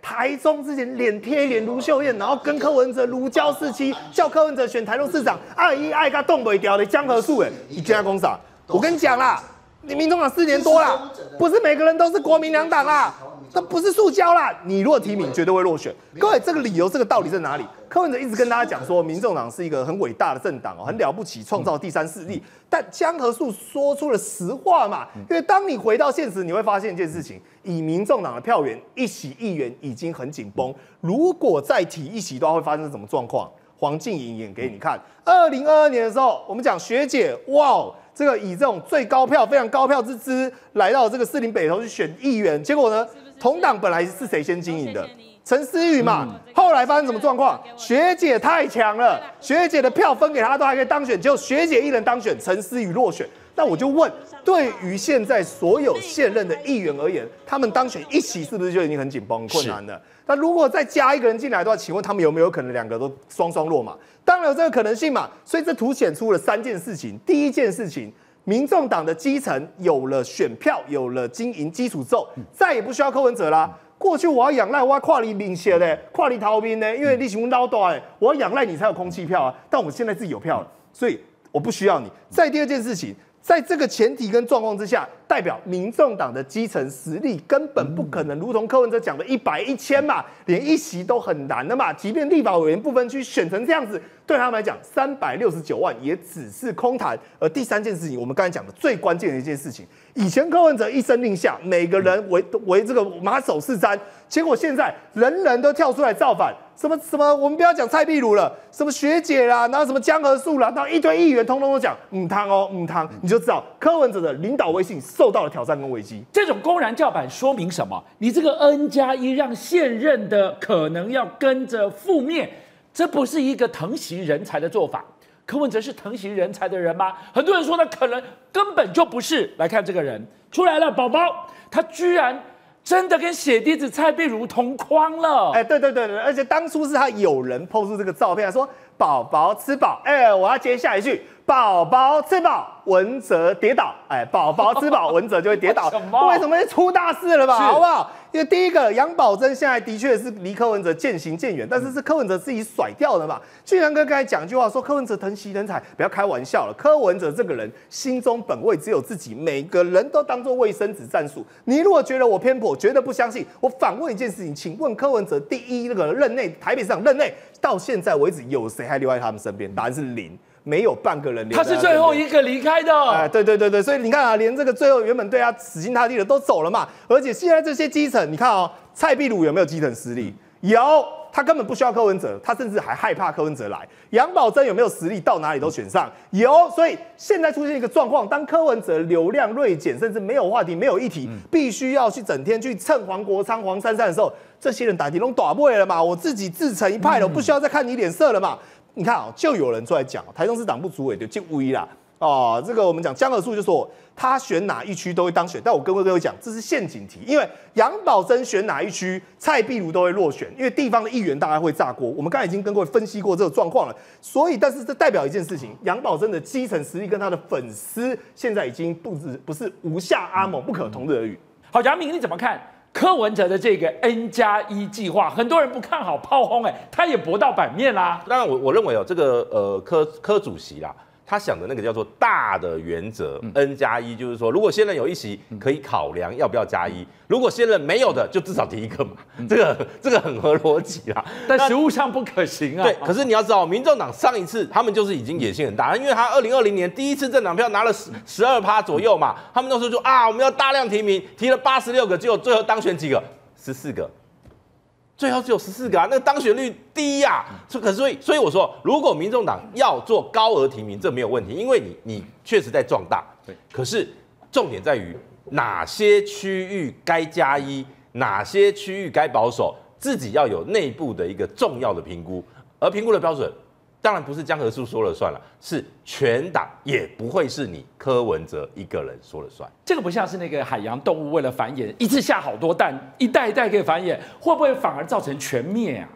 台中之前脸贴脸卢秀燕，然后跟柯文哲如胶似漆，叫柯文哲选台中市长，爱一爱他动不掉的江河树，哎，你这样讲啥？我跟你讲啦，你民众党四年多啦，不是每个人都是国民两党啦。这不是塑胶啦！你如果提名，绝对会落选。各位，这个理由、这个道理在哪里？柯文哲一直跟大家讲说，民众党是一个很伟大的政党哦，很了不起，创造第三势力。但江河树说出了实话嘛，因为当你回到现实，你会发现一件事情：以民众党的票源，一席议员已经很紧绷。如果再提一席的话，会发生什么状况？黄静莹演给你看。二零二二年的时候，我们讲学姐，哇，这个以这种最高票、非常高票之姿来到这个士林北投去选议员，结果呢？同党本来是谁先经营的？陈思宇嘛。后来发生什么状况？学姐太强了，学姐的票分给他都还可以当选，结果学姐一人当选，陈思宇落选。那我就问，对于现在所有现任的议员而言，他们当选一席是不是就已经很紧绷、困难了？那如果再加一个人进来的话，请问他们有没有可能两个都双双落马？当然有这个可能性嘛。所以这凸显出了三件事情。第一件事情。民众党的基层有了选票，有了经营基础之后，再也不需要柯文哲啦。过去我要仰赖，我要跨离领先的，跨离逃兵呢，因为你是我老大哎，我要仰赖你才有空气票啊。但我现在自己有票了，所以我不需要你。再第二件事情，在这个前提跟状况之下，代表民众党的基层实力根本不可能如同柯文哲讲的一百一千嘛，连一席都很难的嘛。即便立法委员不分区选成这样子。对他们来讲，三百六十九万也只是空谈。而第三件事情，我们刚才讲的最关键的一件事情，以前柯文哲一声令下，每个人为为这个马首是瞻，结果现在人人都跳出来造反，什么什么，我们不要讲蔡壁如了，什么学姐啦，然后什么江河树啦，然后一堆议员通通都讲唔汤哦唔汤，你就知道柯文哲的领导威信受到了挑战跟危机。 这种公然叫板说明什么？你这个 N 加一让现任的可能要跟着覆灭。这不是一个疼惜人才的做法。柯文哲是疼惜人才的人吗？很多人说他可能根本就不是。来看这个人出来了，宝宝，他居然真的跟血滴子蔡壁如同框了。 哎，对对对对，而且当初是他有人 po 出这个照片，说宝宝吃饱，哎，我要接下一句，宝宝吃饱，文哲跌倒，哎，宝宝吃饱，文哲就会跌倒。为什么会出大事了吧？好不好？因为第一个杨宝珍现在的确是离柯文哲渐行渐远，但是是柯文哲自己甩掉的嘛。俊良哥刚才讲一句话说，柯文哲疼惜人才，不要开玩笑了。柯文哲这个人心中本位只有自己，每个人都当做卫生纸战术。你如果觉得我偏颇，觉得不相信，我反问一件事情，请问柯文哲第一那个任内台北市长任内到现在为止，有谁还留在他们身边？答案是零。没有半个人留在他是最后一个离开的。 哎，对对对对，所以你看啊，连这个最后原本对他死心塌地的都走了嘛。而且现在这些基层，你看哦，蔡壁如有没有基层实力？有，他根本不需要柯文哲，他甚至还害怕柯文哲来。杨宝珍有没有实力？到哪里都选上，有。所以现在出现一个状况，当柯文哲流量锐减，甚至没有话题、没有议题，必须要去整天去蹭黄国昌、黄珊珊的时候，这些人打底拢打不了嘛，我自己自成一派了，我不需要再看你脸色了嘛。你看啊、喔，就有人出来讲，台中市党部主委就进威啦。哦，这个我们讲江河树就说他选哪一区都会当选，但我跟各位讲，这是陷阱题，因为杨宝珍选哪一区，蔡壁如都会落选，因为地方的议员大概会炸锅。我们刚才已经跟各位分析过这个状况了，所以但是这代表一件事情，杨宝珍的基层实力跟他的粉丝现在已经不是不是无下阿蒙不可同日而语。 好，杨明你怎么看？柯文哲的这个 N 加一计划，很多人不看好，炮轰哎，他也驳到版面啦。 当然我，我我认为哦，这个呃柯柯主席啦，他想的那个叫做大的原则 N 加一，就是说，如果现任有一席，可以考量要不要加一；如果现任没有的，就至少提一个嘛。这个这个很合逻辑啦， 但实务上不可行啊。 对，可是你要知道，民众党上一次他们就是已经野心很大，因为他二零二零年第一次政党票拿了十十二趴左右嘛，他们那时候就啊，我们要大量提名，提了八十六个，结果最后当选几个？十四个。最后只有十四个啊，那个当选率低呀、啊。可所以所以我说，如果民众党要做高额提名，这没有问题，因为你你确实在壮大。对。可是重点在于哪些区域该加一，哪些区域该保守，自己要有内部的一个重要的评估，而评估的标准当然不是江河树说了算了，是全党，也不会是你柯文哲一个人说了算。 这个不像是那个海洋动物为了繁衍，一次下好多蛋，一代一代可以繁衍，会不会反而造成全灭啊？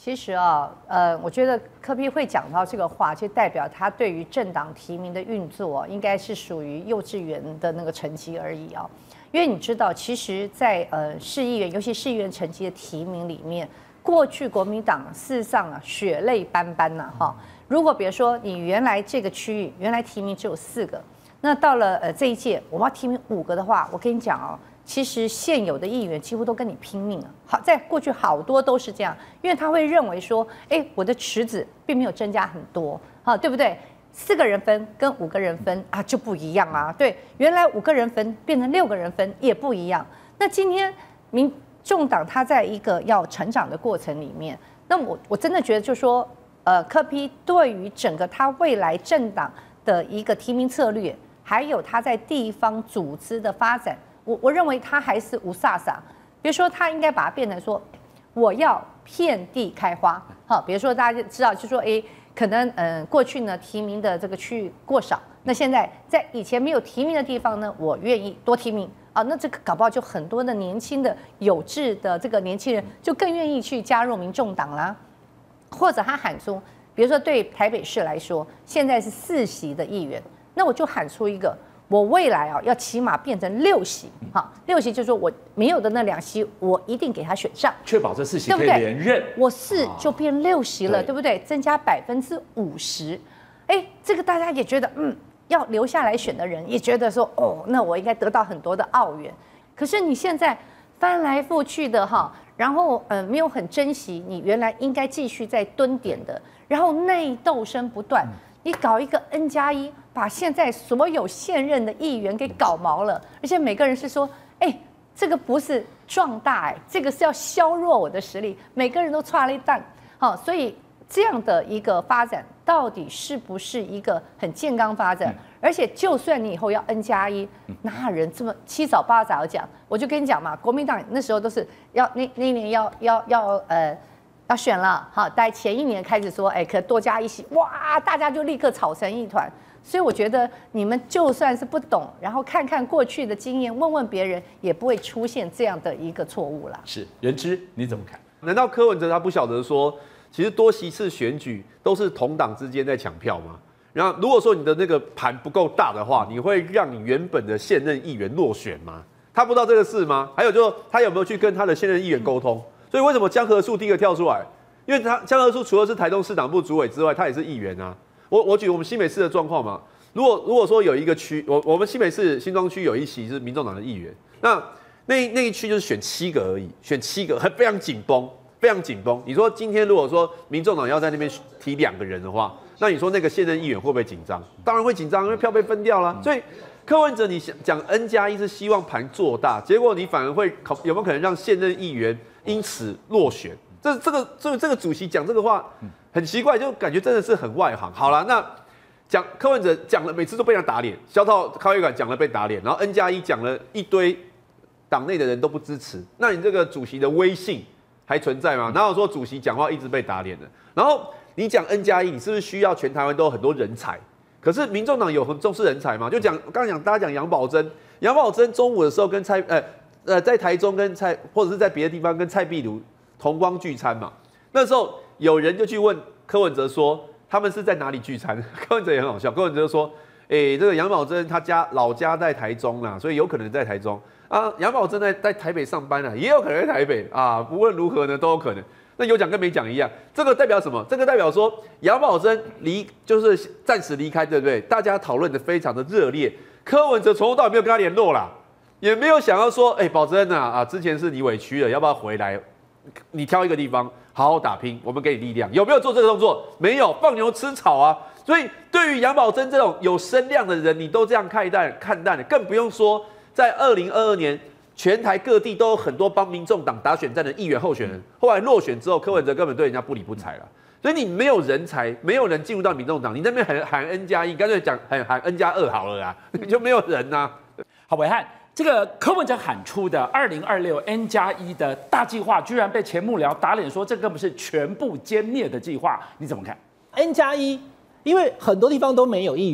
其实啊，呃，我觉得柯 P 会讲到这个话，就代表他对于政党提名的运作，应该是属于幼稚园的那个成绩而已啊。因为你知道，其实在，在呃市议员，尤其市议员成绩的提名里面，过去国民党事实上啊血泪斑斑呐、啊、哈。如果比如说你原来这个区域原来提名只有四个，那到了呃这一届我们要提名五个的话，我跟你讲哦。其实现有的议员几乎都跟你拼命了。好，在过去好多都是这样，因为他会认为说，哎，我的池子并没有增加很多，好，对不对？四个人分跟五个人分啊就不一样啊。对，原来五个人分变成六个人分也不一样。那今天民众党他在一个要成长的过程里面，那我我真的觉得就是说，呃，柯 P 对于整个他未来政党的一个提名策略，还有他在地方组织的发展。我我认为他还是无飒飒，比如说他应该把它变成说，我要遍地开花，好，比如说大家知道，就说哎，可能嗯、呃、过去呢提名的这个区域过少，那现在在以前没有提名的地方呢，我愿意多提名啊，那这个搞不好就很多的年轻的有志的这个年轻人就更愿意去加入民众党啦，或者他喊出，比如说对台北市来说，现在是四席的议员，那我就喊出一个。我未来啊，要起码变成六席，哈，六席就是说我没有的那两席，我一定给他选上， 确保这四席可以连任。 我四就变六席了，对不对？增加百分之五十，哎，这个大家也觉得，嗯，要留下来选的人也觉得说，哦，那我应该得到很多的澳元。可是你现在翻来覆去的哈，然后呃没有很珍惜你原来应该继续在蹲点的，然后内斗声不断。你搞一个 N 加一，把现在所有现任的议员给搞毛了，而且每个人是说，哎，这个不是壮大，哎，这个是要削弱我的实力，每个人都差了一档，好，所以这样的一个发展，到底是不是一个很健康发展？而且就算你以后要 N 加一，哪有人这么七早八早讲？我就跟你讲嘛，国民党那时候都是要那那一年要要要呃。要选了，好，在前一年开始说，哎，可多加一席，哇，大家就立刻吵成一团。所以我觉得你们就算是不懂，然后看看过去的经验，问问别人，也不会出现这样的一个错误啦。 是，元之你怎么看？ 难道柯文哲他不晓得说，其实多席次选举都是同党之间在抢票吗？然后如果说你的那个盘不够大的话，你会让你原本的现任议员落选吗？他不知道这个事吗？还有就是他有没有去跟他的现任议员沟通？所以为什么江河树第一个跳出来？因为他江河树除了是台东市党部主委之外，他也是议员啊。我我举我们新北市的状况嘛，如果如果说有一个区，我我们新北市新庄区有一席是民众党的议员，那那那一区就是选七个而已，选七个，很非常紧绷，非常紧绷。你说今天如果说民众党要在那边提两个人的话，那你说那个现任议员会不会紧张？当然会紧张，因为票被分掉了。所以柯文哲你讲 N 加一是希望盘做大，结果你反而会有没有可能让现任议员因此落选？这这个这个这个主席讲这个话很奇怪，就感觉真的是很外行。好了，那讲柯文哲讲了，每次都被他打脸。萧套咖啡馆讲了被打脸，然后 N 加一讲了一堆党内的人都不支持，那你这个主席的威信还存在吗？哪有说主席讲话一直被打脸的？然后你讲 N 加一，你是不是需要全台湾都有很多人才？可是民众党有很重视人才吗？就讲刚刚讲大家讲杨宝珍，杨宝珍中午的时候跟蔡呃呃在台中跟蔡或者是在别的地方跟蔡壁如同光聚餐嘛。那时候有人就去问柯文哲说他们是在哪里聚餐？柯文哲也很好笑，柯文哲就说：“哎、欸，这个杨宝珍他家老家在台中啦，所以有可能在台中啊。杨宝珍在在台北上班啊，也有可能在台北啊。不论如何呢，都有可能。”那有讲跟没讲一样，这个代表什么？这个代表说杨宝珍离就是暂时离开，对不对？大家讨论的非常的热烈。柯文哲从头到尾没有跟他联络啦，也没有想要说，哎、欸，宝珍啊啊，之前是你委屈了，要不要回来？你挑一个地方好好打拼，我们给你力量。有没有做这个动作？没有，放牛吃草啊。所以对于杨宝珍这种有声量的人，你都这样看待看待，更不用说在二零二二年。全台各地都有很多帮民众党打选战的议员候选人，后来落选之后，柯文哲根本对人家不理不睬了。所以你没有人才，没有人进入到民众党，你那边喊喊 N 加一，干脆讲喊喊 N 加二好了啦，你就没有人呐、啊。 好，伟汉，这个柯文哲喊出的二零二六 N 加一的大计划，居然被前幕僚打脸说这根本是全部歼灭的计划，你怎么看 ？N 加一，因为很多地方都没有议员。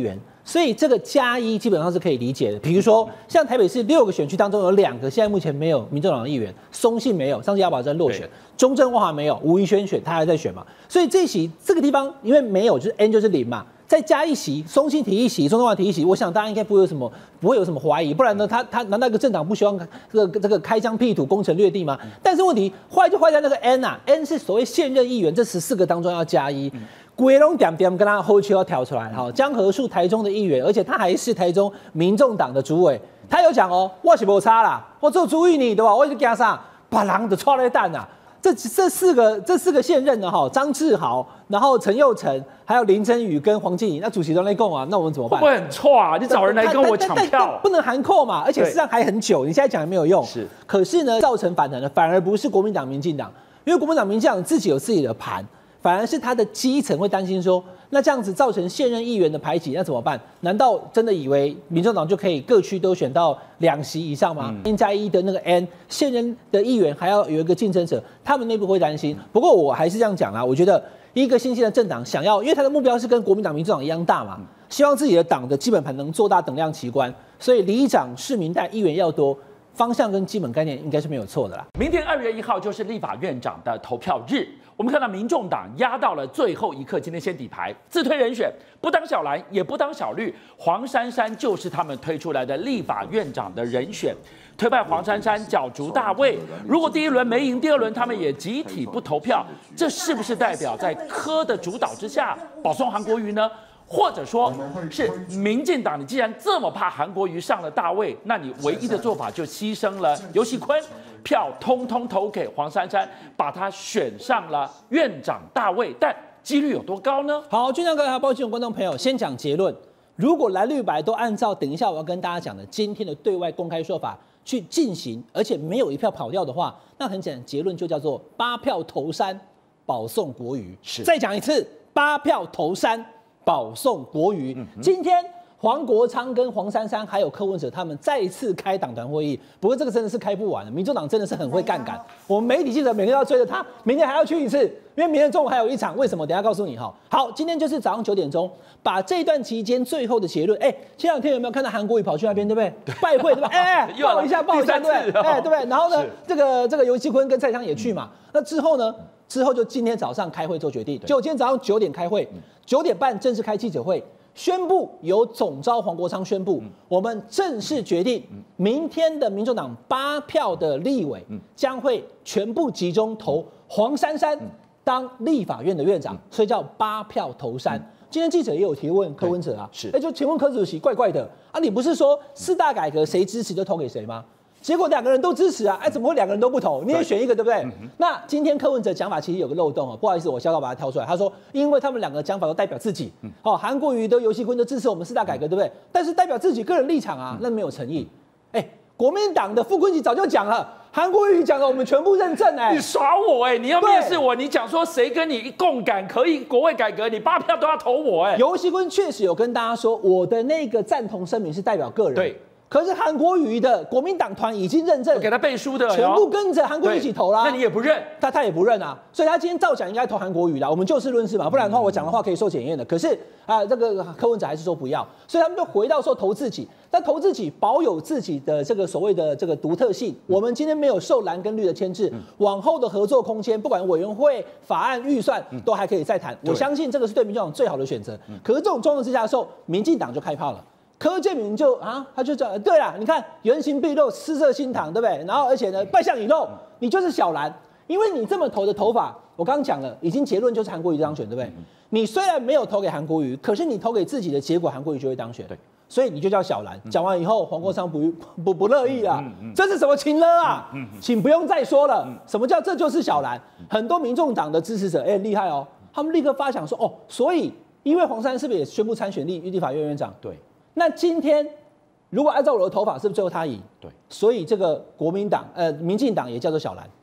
所以这个加一基本上是可以理解的。比如说，像台北市六个选区当中有两个现在目前没有民众党的议员，松信没有，上次姚宝珍落选，中正万华没有，吴怡轩选，他还在选嘛。所以这席这个地方因为没有，就是 N 就是零嘛。再加一席，松信提一席，中正万华提一席，我想大家应该不会有什么不会有什么怀疑，不然呢，他他难道一个政党不希望这个这个开疆辟土、攻城略地吗？但是问题坏就坏在那个 N 啊 ，N 是所谓现任议员，这十四个当中要加一。鬼龙点点跟他后期要挑出来，好，江河树台中的议员，而且他还是台中民众党的主委，他有讲哦，我是无差啦，我做主意你对吧？我就加上把狼的踹来蛋啊。这这四个这四个现任的哈，张志豪，然后陈佑成，还有林真宇跟黄静怡，那主席都来供啊，那我们怎么办？ 会不会很错啊？你找人来跟我抢票， 不能含扣嘛，而且事实上还很久，你现在讲也没有用。 是， 可是呢，造成反弹的反而不是国民党、民进党，因为国民党、民进党自己有自己的盘，反而是他的基层会担心说，那这样子造成现任议员的排挤，那怎么办？难道真的以为民众党就可以各区都选到两席以上吗 ？N 加一的那个 N 现任的议员还要有一个竞争者，他们内部会担心。不过我还是这样讲啦，我觉得一个新兴的政党想要，因为他的目标是跟国民党、民众党一样大嘛，希望自己的党的基本盘能做大等量奇观，所以里长、市民代议员要多。方向跟基本概念应该是没有错的啦。 明天二月一号就是立法院长的投票日，我们看到民众党压到了最后一刻，今天先底牌，自推人选，不当小蓝也不当小绿，黄珊珊就是他们推出来的立法院长的人选。推派黄珊珊角逐大位，如果第一轮没赢，第二轮他们也集体不投票，这是不是代表在柯的主导之下保送韩国瑜呢？或者说是民进党，你既然这么怕韩国瑜上了大位，那你唯一的做法就牺牲了游锡堃，票通通投给黄珊珊，把他选上了院长大位，但几率有多高呢？ 好，俊相哥还有包括观众朋友，先讲结论。如果蓝绿白都按照等一下我要跟大家讲的今天的对外公开说法去进行，而且没有一票跑掉的话，那很简单，结论就叫做八票投山，保送国瑜。是，再讲一次，八票投山。保送国瑜，今天黄国昌跟黄珊珊还有柯文哲他们再次开党团会议，不过这个真的是开不完的，民众党真的是很会干杆，我们媒体记者每天要追着他，明天还要去一次，因为明天中午还有一场，为什么？等一下告诉你哈。好，今天就是早上九点钟，把这段期间最后的结论，哎，前两天有没有看到韩国瑜跑去那边，对不对？拜会，对吧？哎，抱一下，抱一下，对不对？哎，对不对？然后呢，这个这个游锡堃跟蔡昌也去嘛，那之后呢？之后就今天早上开会做决定，就今天早上九点开会，九点半正式开记者会，宣布由总召黄国昌宣布，我们正式决定，明天的民众党八票的立委将会全部集中投黄珊珊当立法院的院长，所以叫八票投山。今天记者也有提问柯文哲啊，是，哎，就请问柯主席，怪怪的啊，你不是说四大改革谁支持就投给谁吗？结果两个人都支持啊，哎，怎么会两个人都不投？你也选一个，对不对？嗯、那今天柯文哲讲法其实有个漏洞哦，不好意思，我小稿把它挑出来。他说，因为他们两个讲法都代表自己，哦，韩国瑜的游锡堃都支持我们四大改革，对不对？但是代表自己个人立场啊，那没有诚意。哎，国民党的傅昆萁早就讲了，韩国瑜讲了，我们全部认证。哎， 你耍我哎、欸！你要面试我，你讲说谁跟你共感可以国会改革，你八票都要投我哎、欸。 游锡堃确实有跟大家说，我的那个赞同声明是代表个人。 对。 可是韩国瑜的国民党团已经认证， 给他背书的， 全部跟着韩国瑜一起投啦。 那你也不认， 他他也不认啊，所以他今天照讲应该投韩国瑜啦。我们就事论事嘛，不然的话我讲的话可以受检验的。可是啊，这个柯文哲还是说不要，所以他们就回到说投自己，但投自己保有自己的这个所谓的这个独特性。我们今天没有受蓝跟绿的牵制，往后的合作空间，不管委员会、法案、预算都还可以再谈。我相信这个是对民进党最好的选择。可是这种状况之下的时候，民进党就开炮了。柯建铭就啊，他就讲，对啦，你看原形毕露，失色心堂，对不对？然后而且呢，败相已露，你就是小蓝，因为你这么投的投法，我刚刚讲了，已经结论就是韩国瑜当选，对不对？你虽然没有投给韩国瑜，可是你投给自己的结果，韩国瑜就会当选，对，所以你就叫小蓝。讲完以后，黄国昌不不不乐意啦，这是什么情勒啊？请不用再说了，什么叫这就是小蓝？很多民众党的支持者，哎，厉害哦，他们立刻发想说，哦，所以因为黄珊是不是也宣布参选立立法院院长？对。那今天如果按照我的投法，是不是最后他赢？对，所以这个国民党呃民进党也叫做小蓝，因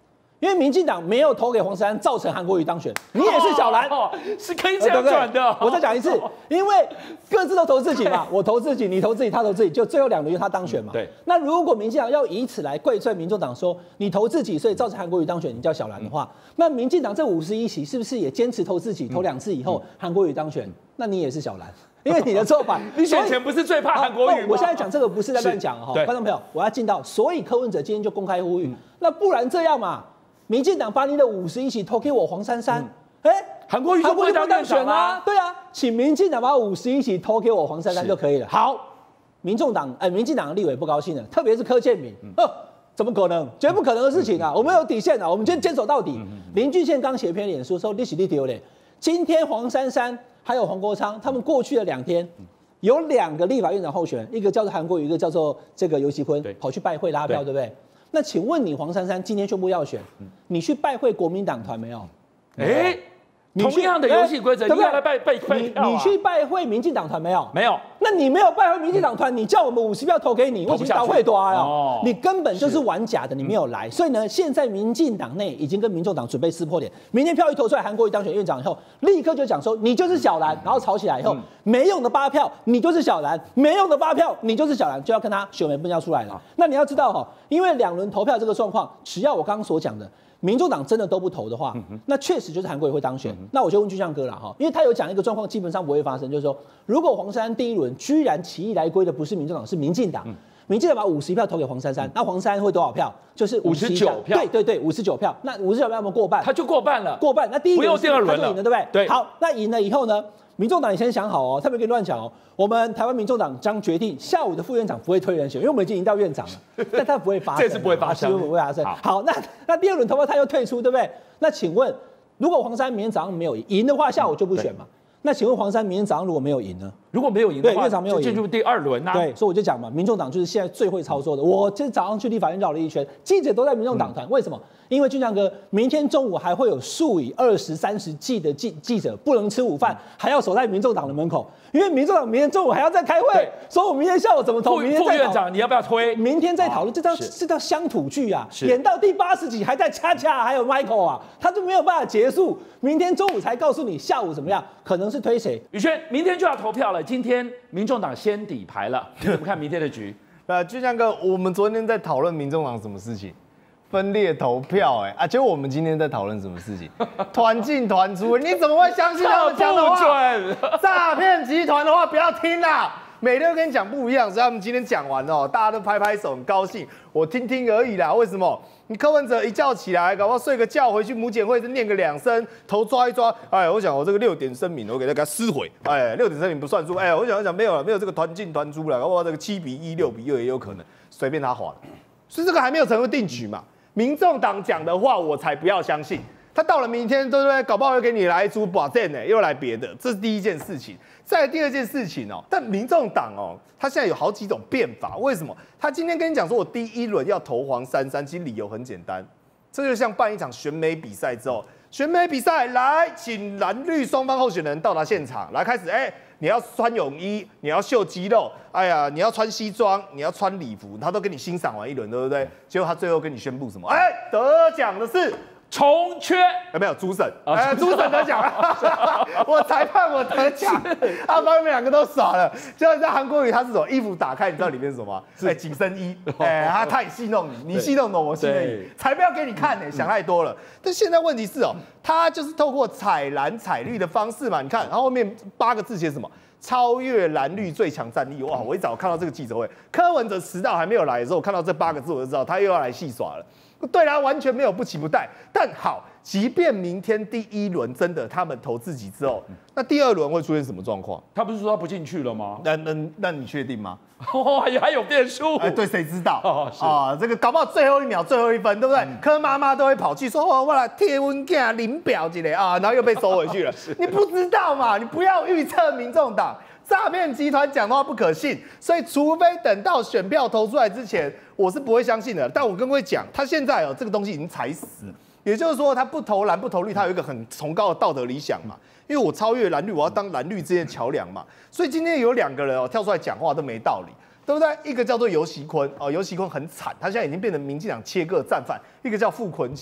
因为民进党没有投给黄珊珊，造成韩国瑜当选，你也是小蓝， 哦、是可以这样转的。 我再讲一次，因为各自都投自己嘛，我投自己，你投自己，他投自己，就最后两轮他当选嘛。 对。 那如果民进党要以此来怪罪民众党说你投自己，所以造成韩国瑜当选，你叫小蓝的话，嗯、那民进党这五十一席是不是也坚持投自己，投两次以后、嗯、韩国瑜当选，那你也是小蓝？因为你的做法， 你选前不是最怕韩国瑜吗？ 我现在讲这个不是在乱讲哈，观众朋友，我要进到，所以柯文哲今天就公开呼吁，嗯、那不然这样嘛，民进党把你的五十一席投给我黄珊珊，哎、嗯， 韩国瑜就不会当选啊，对啊，请民进党把五十一席投给我黄珊珊就可以了。好，民众党哎，民进党的立委不高兴了，特别是柯建铭，嗯、呃，怎么可能？绝不可能的事情啊！我们有底线啊，我们今天坚守到底。嗯、林俊宪刚写篇脸书说，你是你丢嘞，今天黄珊珊还有黄国昌，他们过去的两天。有两个立法院长候选人，一个叫做韩国瑜，一个叫做这个游锡堃，跑去拜会拉票，对不对？那请问你黄珊珊今天宣布要选，你去拜会国民党团没有？ 哎，同样的游戏规则，你要来拜拜拜票啊？你去拜会民进党团没有？ 没有。 那你没有拜会民进党团，你叫我们五十票投给你，我已经打会多呀！你根本就是玩假的，你没有来。所以呢，现在民进党内已经跟民众党准备撕破脸。明天票一投出来，韩国瑜当选院长以后，立刻就讲说你就是小蓝，然后吵起来以后，没用的八票你就是小蓝，没用的八票你就是小蓝，就要跟他选民分要出来了。那你要知道哈，因为两轮投票这个状况，只要我刚刚所讲的。民众党真的都不投的话，嗯、那确实就是韩国瑜会当选。嗯、那我就问俊相哥了哈，因为他有讲一个状况，基本上不会发生，就是说，如果黄珊珊第一轮居然起义来归的不是民众党，是民进党，嗯、民进党把五十一票投给黄珊珊，嗯、那黄珊珊会多少票？就是五十九票。 对对对，五十九票。那五十九票有没有过半？ 他就过半了。 过半。那第一轮不用第二轮了， 赢了，对不对？ 对。 好，那赢了以后呢？民众党你先想好哦，特别跟你乱讲哦。我们台湾民众党将决定下午的副院长不会推人选，因为我们已经赢到院长了，但他不会发生， 这次不会发生， 不会发生。好，那那第二轮投票他又退出，对不对？那请问，如果黄珊明天早上没有赢的话，下午就不选嘛？那请问黄珊明天早上如果没有赢呢？ 如果没有赢的话， 对，院长没有赢， 进入第二轮啊。 对，所以我就讲嘛，民众党就是现在最会操作的。我今天早上去立法院绕了一圈，记者都在民众党团，为什么？因为俊相哥，明天中午还会有数以二十、三十计的记记者不能吃午饭，还要守在民众党的门口，因为民众党明天中午还要再开会，所以我明天下午怎么投？明天副院长你要不要推？ 明天再讨论，这叫这叫乡土剧啊！演到第八十集还在恰恰，还有 Michael 啊，他就没有办法结束。明天中午才告诉你下午怎么样，可能是推谁？ 宇轩，明天就要投票了，今天民众党先底牌了，你怎么看明天的局？ 呃，俊相哥，我们昨天在讨论民众党什么事情？分裂投票、欸，哎啊，结果我们今天在讨论什么事情？团进团出，你怎么会相信他们讲的话？诈骗集团的话不要听啦，每天都跟你讲不一样，所以他们今天讲完哦，大家都拍拍手，很高兴。我听听而已啦，为什么？你柯文哲一觉起来，搞不好睡个觉，回去母检会是念个两声，头抓一抓，哎，我想我这个六点声明，我给他给他撕毁，哎，六点声明不算数，哎，我想我想没有了，没有这个团进团出了，搞不好这个七比一、六比二也有可能，随便他划了，所以这个还没有成为定局嘛。民众党讲的话，我才不要相信。他到了明天，对不对？搞不好又给你来一出保证呢，又来别的，这是第一件事情。再来第二件事情哦，但民众党哦，他现在有好几种变法。为什么？他今天跟你讲说，我第一轮要投黄珊珊，其实理由很简单，这就像办一场选美比赛之后，选美比赛来，请蓝绿双方候选人到达现场，来开始，哎、欸。你要穿泳衣，你要秀肌肉，哎呀，你要穿西装，你要穿礼服，他都跟你欣赏完一轮，对不对？结果他最后跟你宣布什么？哎，得奖的是重缺， 有没有主审？哎，主审得奖了，我裁判我得奖，他把你们两个都耍了。就像韩国瑜，他是什么？衣服打开，你知道里面是什么吗？哎，紧身衣。哎，他他也戏弄你，你戏弄我，我戏弄你，才不要给你看呢，想太多了。但现在问题是哦，他就是透过彩蓝彩绿的方式嘛，你看，然后后面八个字写什么？超越蓝绿最强战力。哇！我一早看到这个记者会，柯文哲迟到还没有来的时候，我看到这八个字我就知道他又要来戏耍了。对他完全没有不期不待。但好，即便明天第一轮真的他们投自己之后，那第二轮会出现什么状况？ 他不是说他不进去了吗？ 那那那你确定吗？ 哦，还有变数。 哎，对，谁知道？哦，啊，这个搞不好最后一秒、最后一分，对不对？嗯、柯妈妈都会跑去说：“哦，我来贴温家领表之类啊，然后又被收回去了。你不知道嘛？你不要预测民众党。诈骗集团讲的话不可信，所以除非等到选票投出来之前，我是不会相信的。但我跟各位讲，他现在哦，这个东西已经踩死了，也就是说，他不投蓝不投绿，他有一个很崇高的道德理想嘛。因为我超越蓝绿，我要当蓝绿之间的桥梁嘛。所以今天有两个人哦跳出来讲话都没道理，对不对？一个叫做游锡堃哦，游锡堃很惨，他现在已经变成民进党切割战犯。一个叫傅崐萁。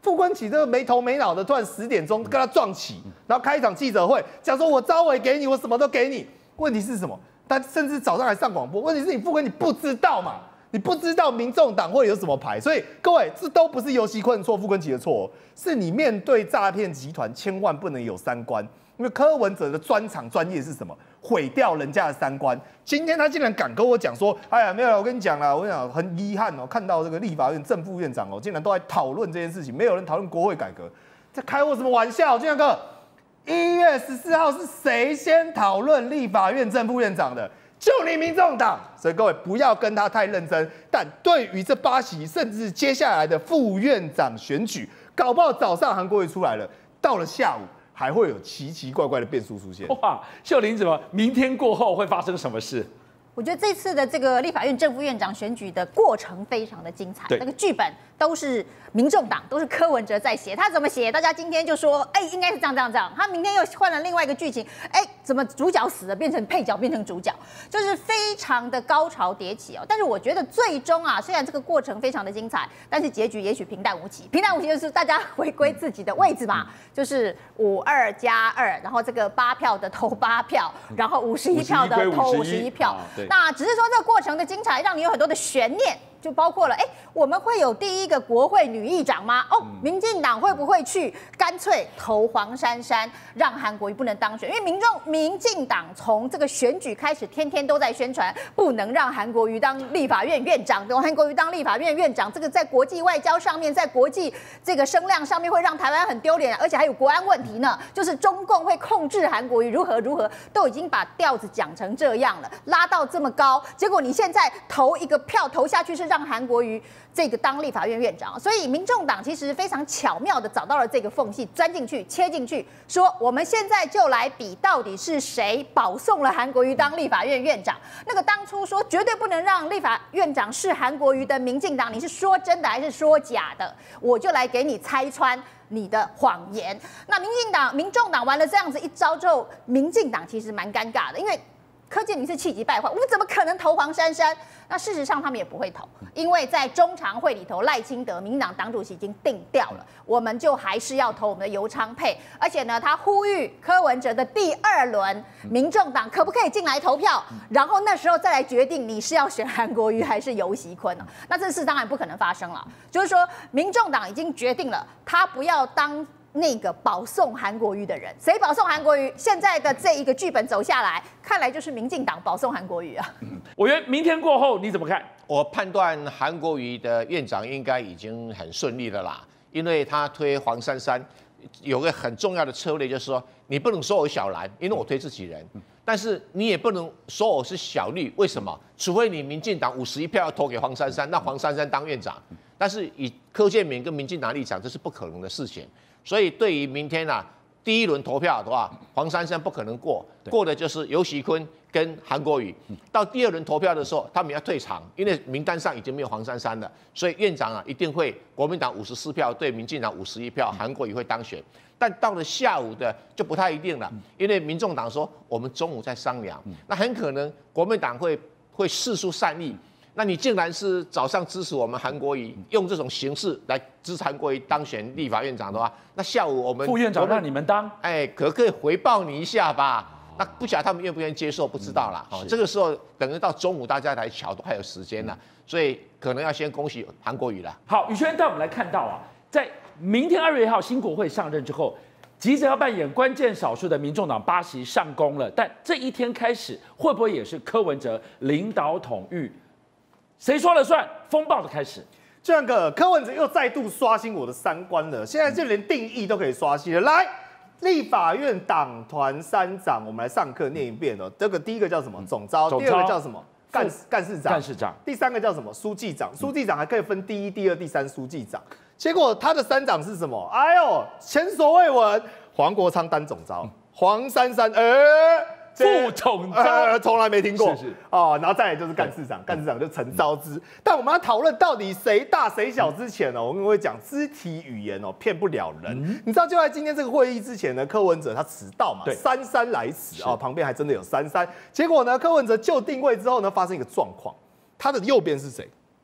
傅昆萁这个没头没脑的，突然十点钟跟他撞起，然后开一场记者会，讲说我招委给你，我什么都给你。问题是什么？他甚至早上还上广播。问题是你傅昆萁不知道嘛？你不知道民众党会有什么牌，所以各位这都不是游锡堃的错，傅昆萁的错，是你面对诈骗集团千万不能有三观。因为柯文哲的专长专业是什么？毁掉人家的三观。今天他竟然敢跟我讲说，哎呀，没有了，我跟你讲了，我跟你讲很遗憾哦，看到这个立法院正副院长哦，竟然都在讨论这件事情，没有人讨论国会改革，在开我什么玩笑？俊相哥，一月十四号是谁先讨论立法院正副院长的？就你民众党。所以各位不要跟他太认真。但对于这八席，甚至接下来的副院长选举，搞不好早上韩国瑜出来了，到了下午。还会有奇奇怪怪的变数出现。 哇，秀玲怎么明天过后会发生什么事？ 我觉得这次的这个立法院正副院长选举的过程非常的精彩，那个剧本都是民众党，都是柯文哲在写，他怎么写？大家今天就说，哎、欸，应该是这样这样这样。他明天又换了另外一个剧情，哎、欸，怎么主角死了变成配角，变成主角，就是非常的高潮迭起哦。但是我觉得最终啊，虽然这个过程非常的精彩，但是结局也许平淡无奇。平淡无奇就是大家回归自己的位置嘛，就是五二加二，然后这个八票的投八票，然后五十一票的投五十一票。那只是说这个过程的精彩，让你有很多的悬念。就包括了，哎，我们会有第一个国会女议长吗？哦，民进党会不会去干脆投黄珊珊，让韩国瑜不能当选？因为民众民进党从这个选举开始，天天都在宣传不能让韩国瑜当立法院院长，等韩国瑜当立法院院长，这个在国际外交上面，在国际这个声量上面会让台湾很丢脸，而且还有国安问题呢。就是中共会控制韩国瑜如何如何，都已经把调子讲成这样了，拉到这么高，结果你现在投一个票投下去是让韩国瑜这个当立法院院长，所以民众党其实非常巧妙的找到了这个缝隙，钻进去、切进去，说我们现在就来比到底是谁保送了韩国瑜当立法院院长。那个当初说绝对不能让立法院长是韩国瑜的民进党，你是说真的还是说假的？我就来给你拆穿你的谎言。那民进党、民众党玩了这样子一招之后，民进党其实蛮尴尬的，因为柯建铭是气急败坏，我们怎么可能投黄珊珊？那事实上他们也不会投，因为在中常会里头，赖清德民进党党主席已经定掉了，我们就还是要投我们的游昌沛。而且呢，他呼吁柯文哲的第二轮，民众党可不可以进来投票？然后那时候再来决定你是要选韩国瑜还是游锡堃呢？那这事当然不可能发生了。就是说，民众党已经决定了，他不要当那个保送韩国瑜的人。谁保送韩国瑜？现在的这一个剧本走下来，看来就是民进党保送韩国瑜啊。 我觉得明天过后你怎么看？ 我判断韩国瑜的院长应该已经很顺利了啦，因为他推黄珊珊有个很重要的策略，就是说你不能说我小蓝，因为我推自己人，但是你也不能说我是小绿，为什么？除非你民进党五十一票要投给黄珊珊，那黄珊珊当院长，但是以柯建铭跟民进党立场，这是不可能的事情。所以对于明天啊第一轮投票的话，黄珊珊不可能过，过的就是游锡堃跟韩国瑜。到第二轮投票的时候，他们要退场，因为名单上已经没有黄珊珊了，所以院长啊一定会国民党五十四票对民进党五十一票，韩国瑜会当选。但到了下午的就不太一定了，因为民众党说我们中午再商量，那很可能国民党会会释出善意。那你竟然是早上支持我们韩国瑜，用这种形式来支持韩国瑜当选立法院长的话，那下午我们副院长让你们当， 哎，可可以回报你一下吧？那不晓得他们愿不愿意接受，不知道啦。哦，这个时候等于到中午大家来瞧，都还有时间了，所以可能要先恭喜韩国瑜了。 好，宇轩带我们来看到啊，在明天二月一号新国会上任之后，急着要扮演关键少数的民众党八席上攻了，但这一天开始会不会也是柯文哲领导统御？谁说了算？风暴的开始。 这样个柯文哲又再度刷新我的三观了，现在就连定义都可以刷新了。来，立法院党团三长，我们来上课念一遍哦。这个第一个叫什么？总召。第二个叫什么？干干事长。 干事长。 第三个叫什么？书记长。书记长还可以分第一、第二、第三书记长。结果他的三长是什么？哎呦，前所未闻，黄国昌当总召，黄珊珊，呃。 副总召、 呃、从来没听过， 是是哦，然后再来就是干事长，干事长就陈昭之。但我们要讨论到底谁大谁小之前呢，我们会讲肢体语言哦，骗不了人。嗯、你知道就在今天这个会议之前呢，柯文哲他迟到嘛，姗姗来迟啊、哦，旁边还真的有珊珊。结果呢，柯文哲就定位之后呢，发生一个状况，他的右边是谁？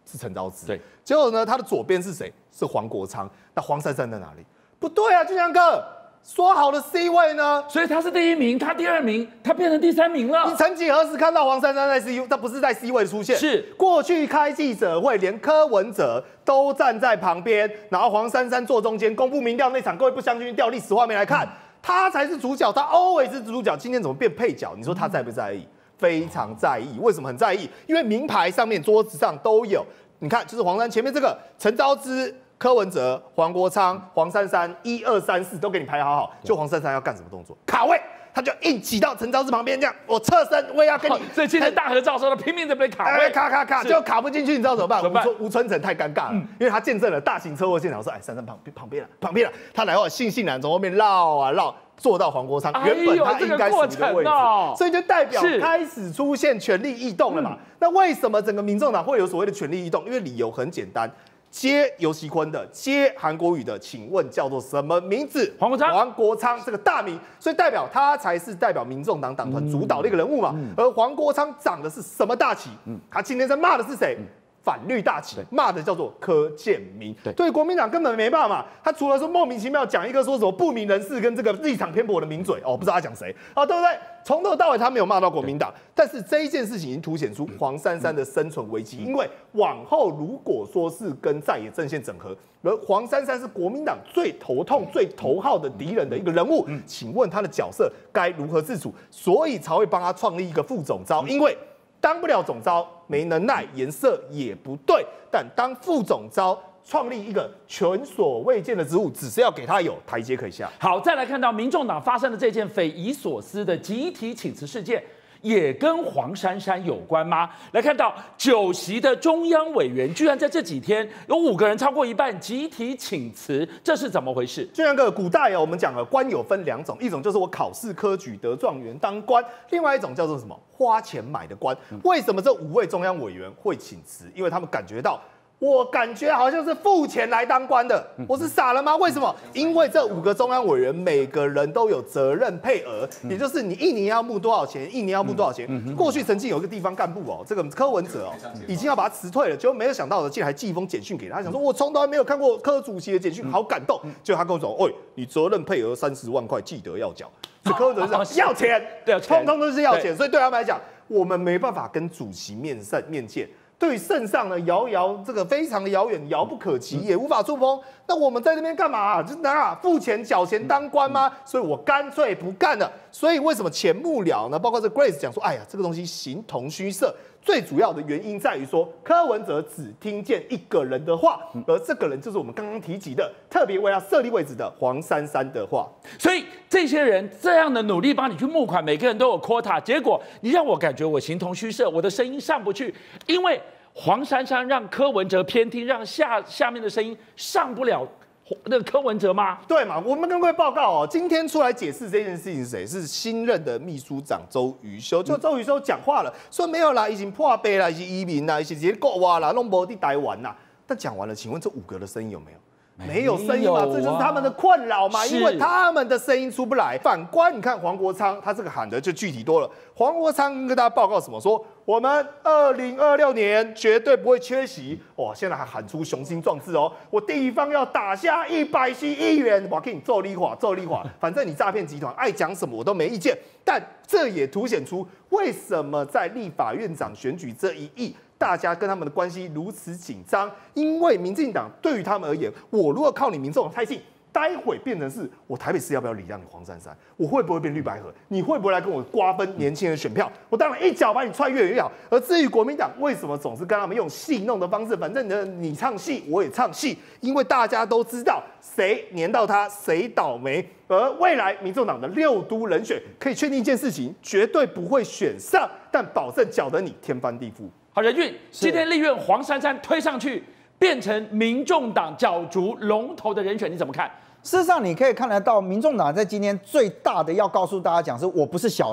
是陈昭姿。 对， 结果呢，他的左边是谁？是黄国昌。那黄珊珊在哪里？不对啊，俊强哥。说好的 C 位呢？ 所以他是第一名，他第二名，他变成第三名了。 你曾几何时看到黄珊珊在 C， 他不是在 C 位出现？ 是过去开记者会，连柯文哲都站在旁边，然后黄珊珊坐中间，公布民调那场，各位不相信，调历史画面来看，嗯、他才是主角，他 always 是主角。今天怎么变配角？你说他在不在意？非常在意。为什么很在意？因为名牌上面、桌子上都有。你看，就是黄珊前面这个陈昭姿。柯文哲、黄国昌、黄珊珊，一二三四都给你排好好，就黄珊珊要干什么动作？卡位，他就硬挤到陈昭姿旁边，这样我侧身，我也要跟你。 所以今天大合照的时候，他拼命在那边卡位， 哎，卡卡卡，就卡不进去，你知道怎么办？ 怎么办？ 吴吴春成太尴尬了，因为他见证了大型车祸现场，说哎，珊珊旁边旁边了，旁边了，他来后悻悻然从后面绕啊绕。坐到黄国昌，原本他应该属于的位置，所以就代表开始出现权力异动了嘛？那为什么整个民众党会有所谓的权力异动？因为理由很简单。接游锡堃的，接韩国瑜的，请问叫做什么名字？ 黄国昌， 黄国昌这个大名，所以代表他才是代表民众党党团主导的一个人物嘛。嗯、而黄国昌长的是什么大旗？嗯、他今天在骂的是谁？嗯反绿大旗，骂的叫做柯建铭，对，对国民党根本没办法嘛。他除了说莫名其妙讲一个说什么不明人士跟这个立场偏颇的名嘴，哦，不知道他讲谁啊，对不对？从头到尾他没有骂到国民党，但是这一件事情已经凸显出黄珊珊的生存危机，因为往后如果说是跟在野阵线整合，而黄珊珊是国民党最头痛、最头号的敌人的一个人物，请问他的角色该如何自处？所以才会帮他创立一个副总召，因为。当不了总召，没能耐，颜色也不对。但当副总召，创立一个前所未见的职务，只是要给他有台阶可以下。 好，再来看到民众党发生的这件匪夷所思的集体请辞事件。也跟黄珊珊有关吗？来看到九席的中央委员，居然在这几天有五个人超过一半集体请辞，这是怎么回事？ 就像个古代哦，我们讲了官有分两种，一种就是我考试科举得状元当官，另外一种叫做什么花钱买的官。为什么这五位中央委员会请辞？因为他们感觉到。我感觉好像是付钱来当官的，我是傻了吗？为什么？因为这五个中央委员每个人都有责任配额，也就是你一年要募多少钱，一年要募多少钱。过去曾经有一个地方干部哦，这个柯文哲哦，已经要把他辞退了，结果没有想到的，竟然还寄一封简讯给他，他想说我从来没有看过柯主席的简讯，好感动。结果他跟我说，喂，你责任配额三十万块，记得要缴。这柯文哲是要钱，对，通通都是要钱，所以对他们来讲，我们没办法跟主席面圣面见。对于圣上呢，遥遥这个非常的遥远，遥不可及，也无法触碰。那我们在这边干嘛、啊？就是哪付钱缴钱当官吗？所以我干脆不干了。所以为什么前幕僚呢？包括这 Grace 讲说，哎呀，这个东西形同虚设。最主要的原因在于说，柯文哲只听见一个人的话，而这个人就是我们刚刚提及的特别为他设立位置的黄珊珊的话。 所以这些人这样的努力帮你去募款，每个人都有 quota， 结果你让我感觉我形同虚设，我的声音上不去，因为黄珊珊让柯文哲偏听，让下下面的声音上不了。那个柯文哲吗？ 对嘛，我们跟各位报告哦，今天出来解释这件事情是谁？是新任的秘书长周瑜修。就周瑜修讲话了，说没有啦，已经破杯啦，已经移民啦，已经直接国外啦，弄不地台湾啦。但讲完了，请问这五个的声音有没有？没有声音嘛，这就是他们的困扰嘛，因为他们的声音出不来。反观你看黄国昌，他这个喊的就具体多了。黄国昌跟大家报告什么？说我们二零二六年绝对不会缺席。哇，现在还喊出雄心壮志哦，我地方要打下一百席议员，我给你做立法，做立法。反正你诈骗集团爱讲什么我都没意见。但这也凸显出为什么在立法院长选举这一役。大家跟他们的关系如此紧张，因为民进党对于他们而言，我如果靠你民众的太近，待会变成是我台北市要不要礼让你黄珊珊？我会不会变绿白合？你会不会来跟我瓜分年轻人选票？我当然一脚把你踹越远越好。而至于国民党为什么总是跟他们用戏弄的方式，反正呢你唱戏我也唱戏，因为大家都知道谁黏到他谁倒霉。而未来民众党的六都人选可以确定一件事情，绝对不会选上，但保证搅得你天翻地覆。 好，任运，今天立院黄珊珊推上去，变成民众党角逐龙头的人选，你怎么看？ 事实上，你可以看得到，民众党在今天最大的要告诉大家讲，是我不是小蓝，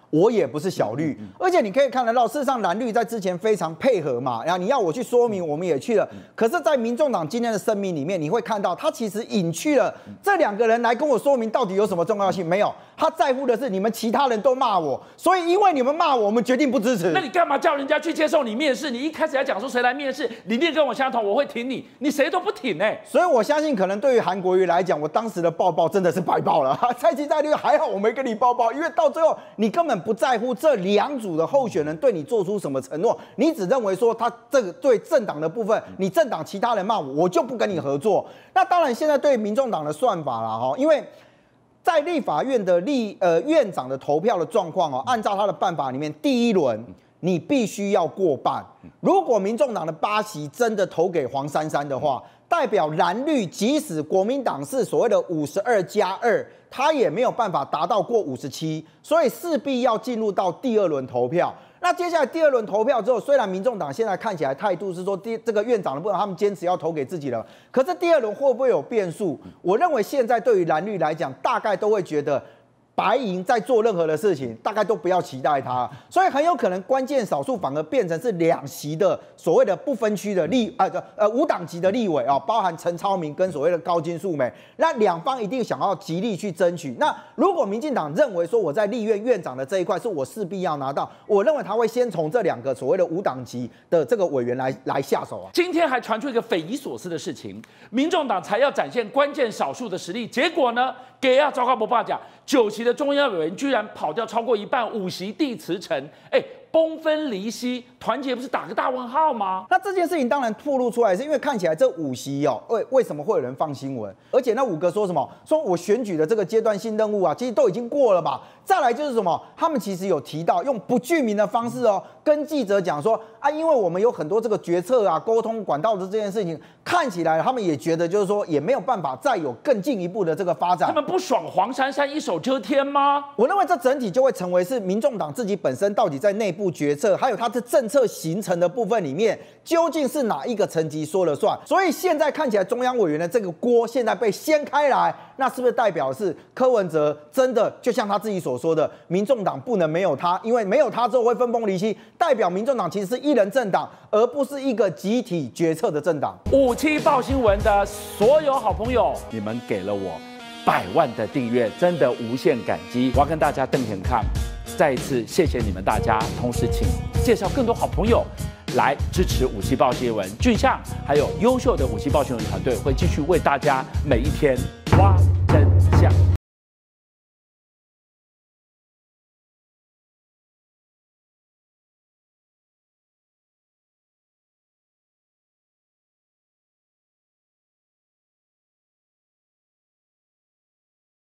我也不是小绿，而且你可以看得到，事实上蓝绿在之前非常配合嘛，然后你要我去说明，我们也去了。可是，在民众党今天的声明里面，你会看到他其实隐去了这两个人来跟我说明到底有什么重要性没有？他在乎的是你们其他人都骂我，所以因为你们骂我，我们决定不支持。 那你干嘛叫人家去接受你面试？你一开始还讲说谁来面试，理念跟我相同，我会挺你，你谁都不挺哎、欸。 所以我相信，可能对于韩国瑜来讲，我当时的抱抱真的是白抱了。蔡奇蔡绿还好，我没跟你抱抱，因为到最后你根本不在乎这两组的候选人对你做出什么承诺，你只认为说他这个对政党的部分，你政党其他人骂我，我就不跟你合作。那当然，现在对民众党的算法啦，哈，因为在立法院的立呃院长的投票的状况哦，按照他的办法里面，第一轮你必须要过半。如果民众党的八席真的投给黄珊珊的话，代表蓝绿即使国民党是所谓的五十二加二。他也没有办法达到过五十七，所以势必要进入到第二轮投票。那接下来第二轮投票之后，虽然民众党现在看起来态度是说第这个院长的部分他们坚持要投给自己了，可是第二轮会不会有变数？我认为现在对于蓝绿来讲，大概都会觉得白银在做任何的事情，大概都不要期待它，所以很有可能关键少数反而变成是两席的所谓的不分区的立啊呃无党籍的立委啊，包含陈超明跟所谓的高金素梅，那两方一定想要极力去争取。那如果民进党认为说我在立院院长的这一块是我势必要拿到，我认为他会先从这两个所谓的无党籍的这个委员来来下手啊。 今天还传出一个匪夷所思的事情，民众党才要展现关键少数的实力，结果呢？给啊，糟糕不罢讲，九席的中央委员居然跑掉超过一半，五席地辞呈，哎，崩分离析，团结不是打个大问号吗？ 那这件事情当然暴露出来，是因为看起来这五席哦，为为什么会有人放新闻？而且那五个说什么？说我选举的这个阶段性任务啊，其实都已经过了吧？再来就是什么？他们其实有提到用不具名的方式哦，跟记者讲说啊，因为我们有很多这个决策啊、沟通管道的这件事情，看起来他们也觉得就是说也没有办法再有更进一步的这个发展。 他们不爽黄珊珊一手遮天吗？ 我认为这整体就会成为是民众党自己本身到底在内部决策，还有它的政策形成的部分里面，究竟是哪一个层级说了算？所以现在看起来中央委员的这个锅现在被掀开来，那是不是代表是柯文哲真的就像他自己所说的，民众党不能没有他，因为没有他之后会分崩离析，代表民众党其实是一人政党，而不是一个集体决策的政党。 五七报新闻的所有好朋友，你们给了我百万的订阅，真的无限感激。我要跟大家瞪眼看，再一次谢谢你们大家，同时请介绍更多好朋友来支持五七报新闻。俊相还有优秀的五七报新闻团队会继续为大家每一天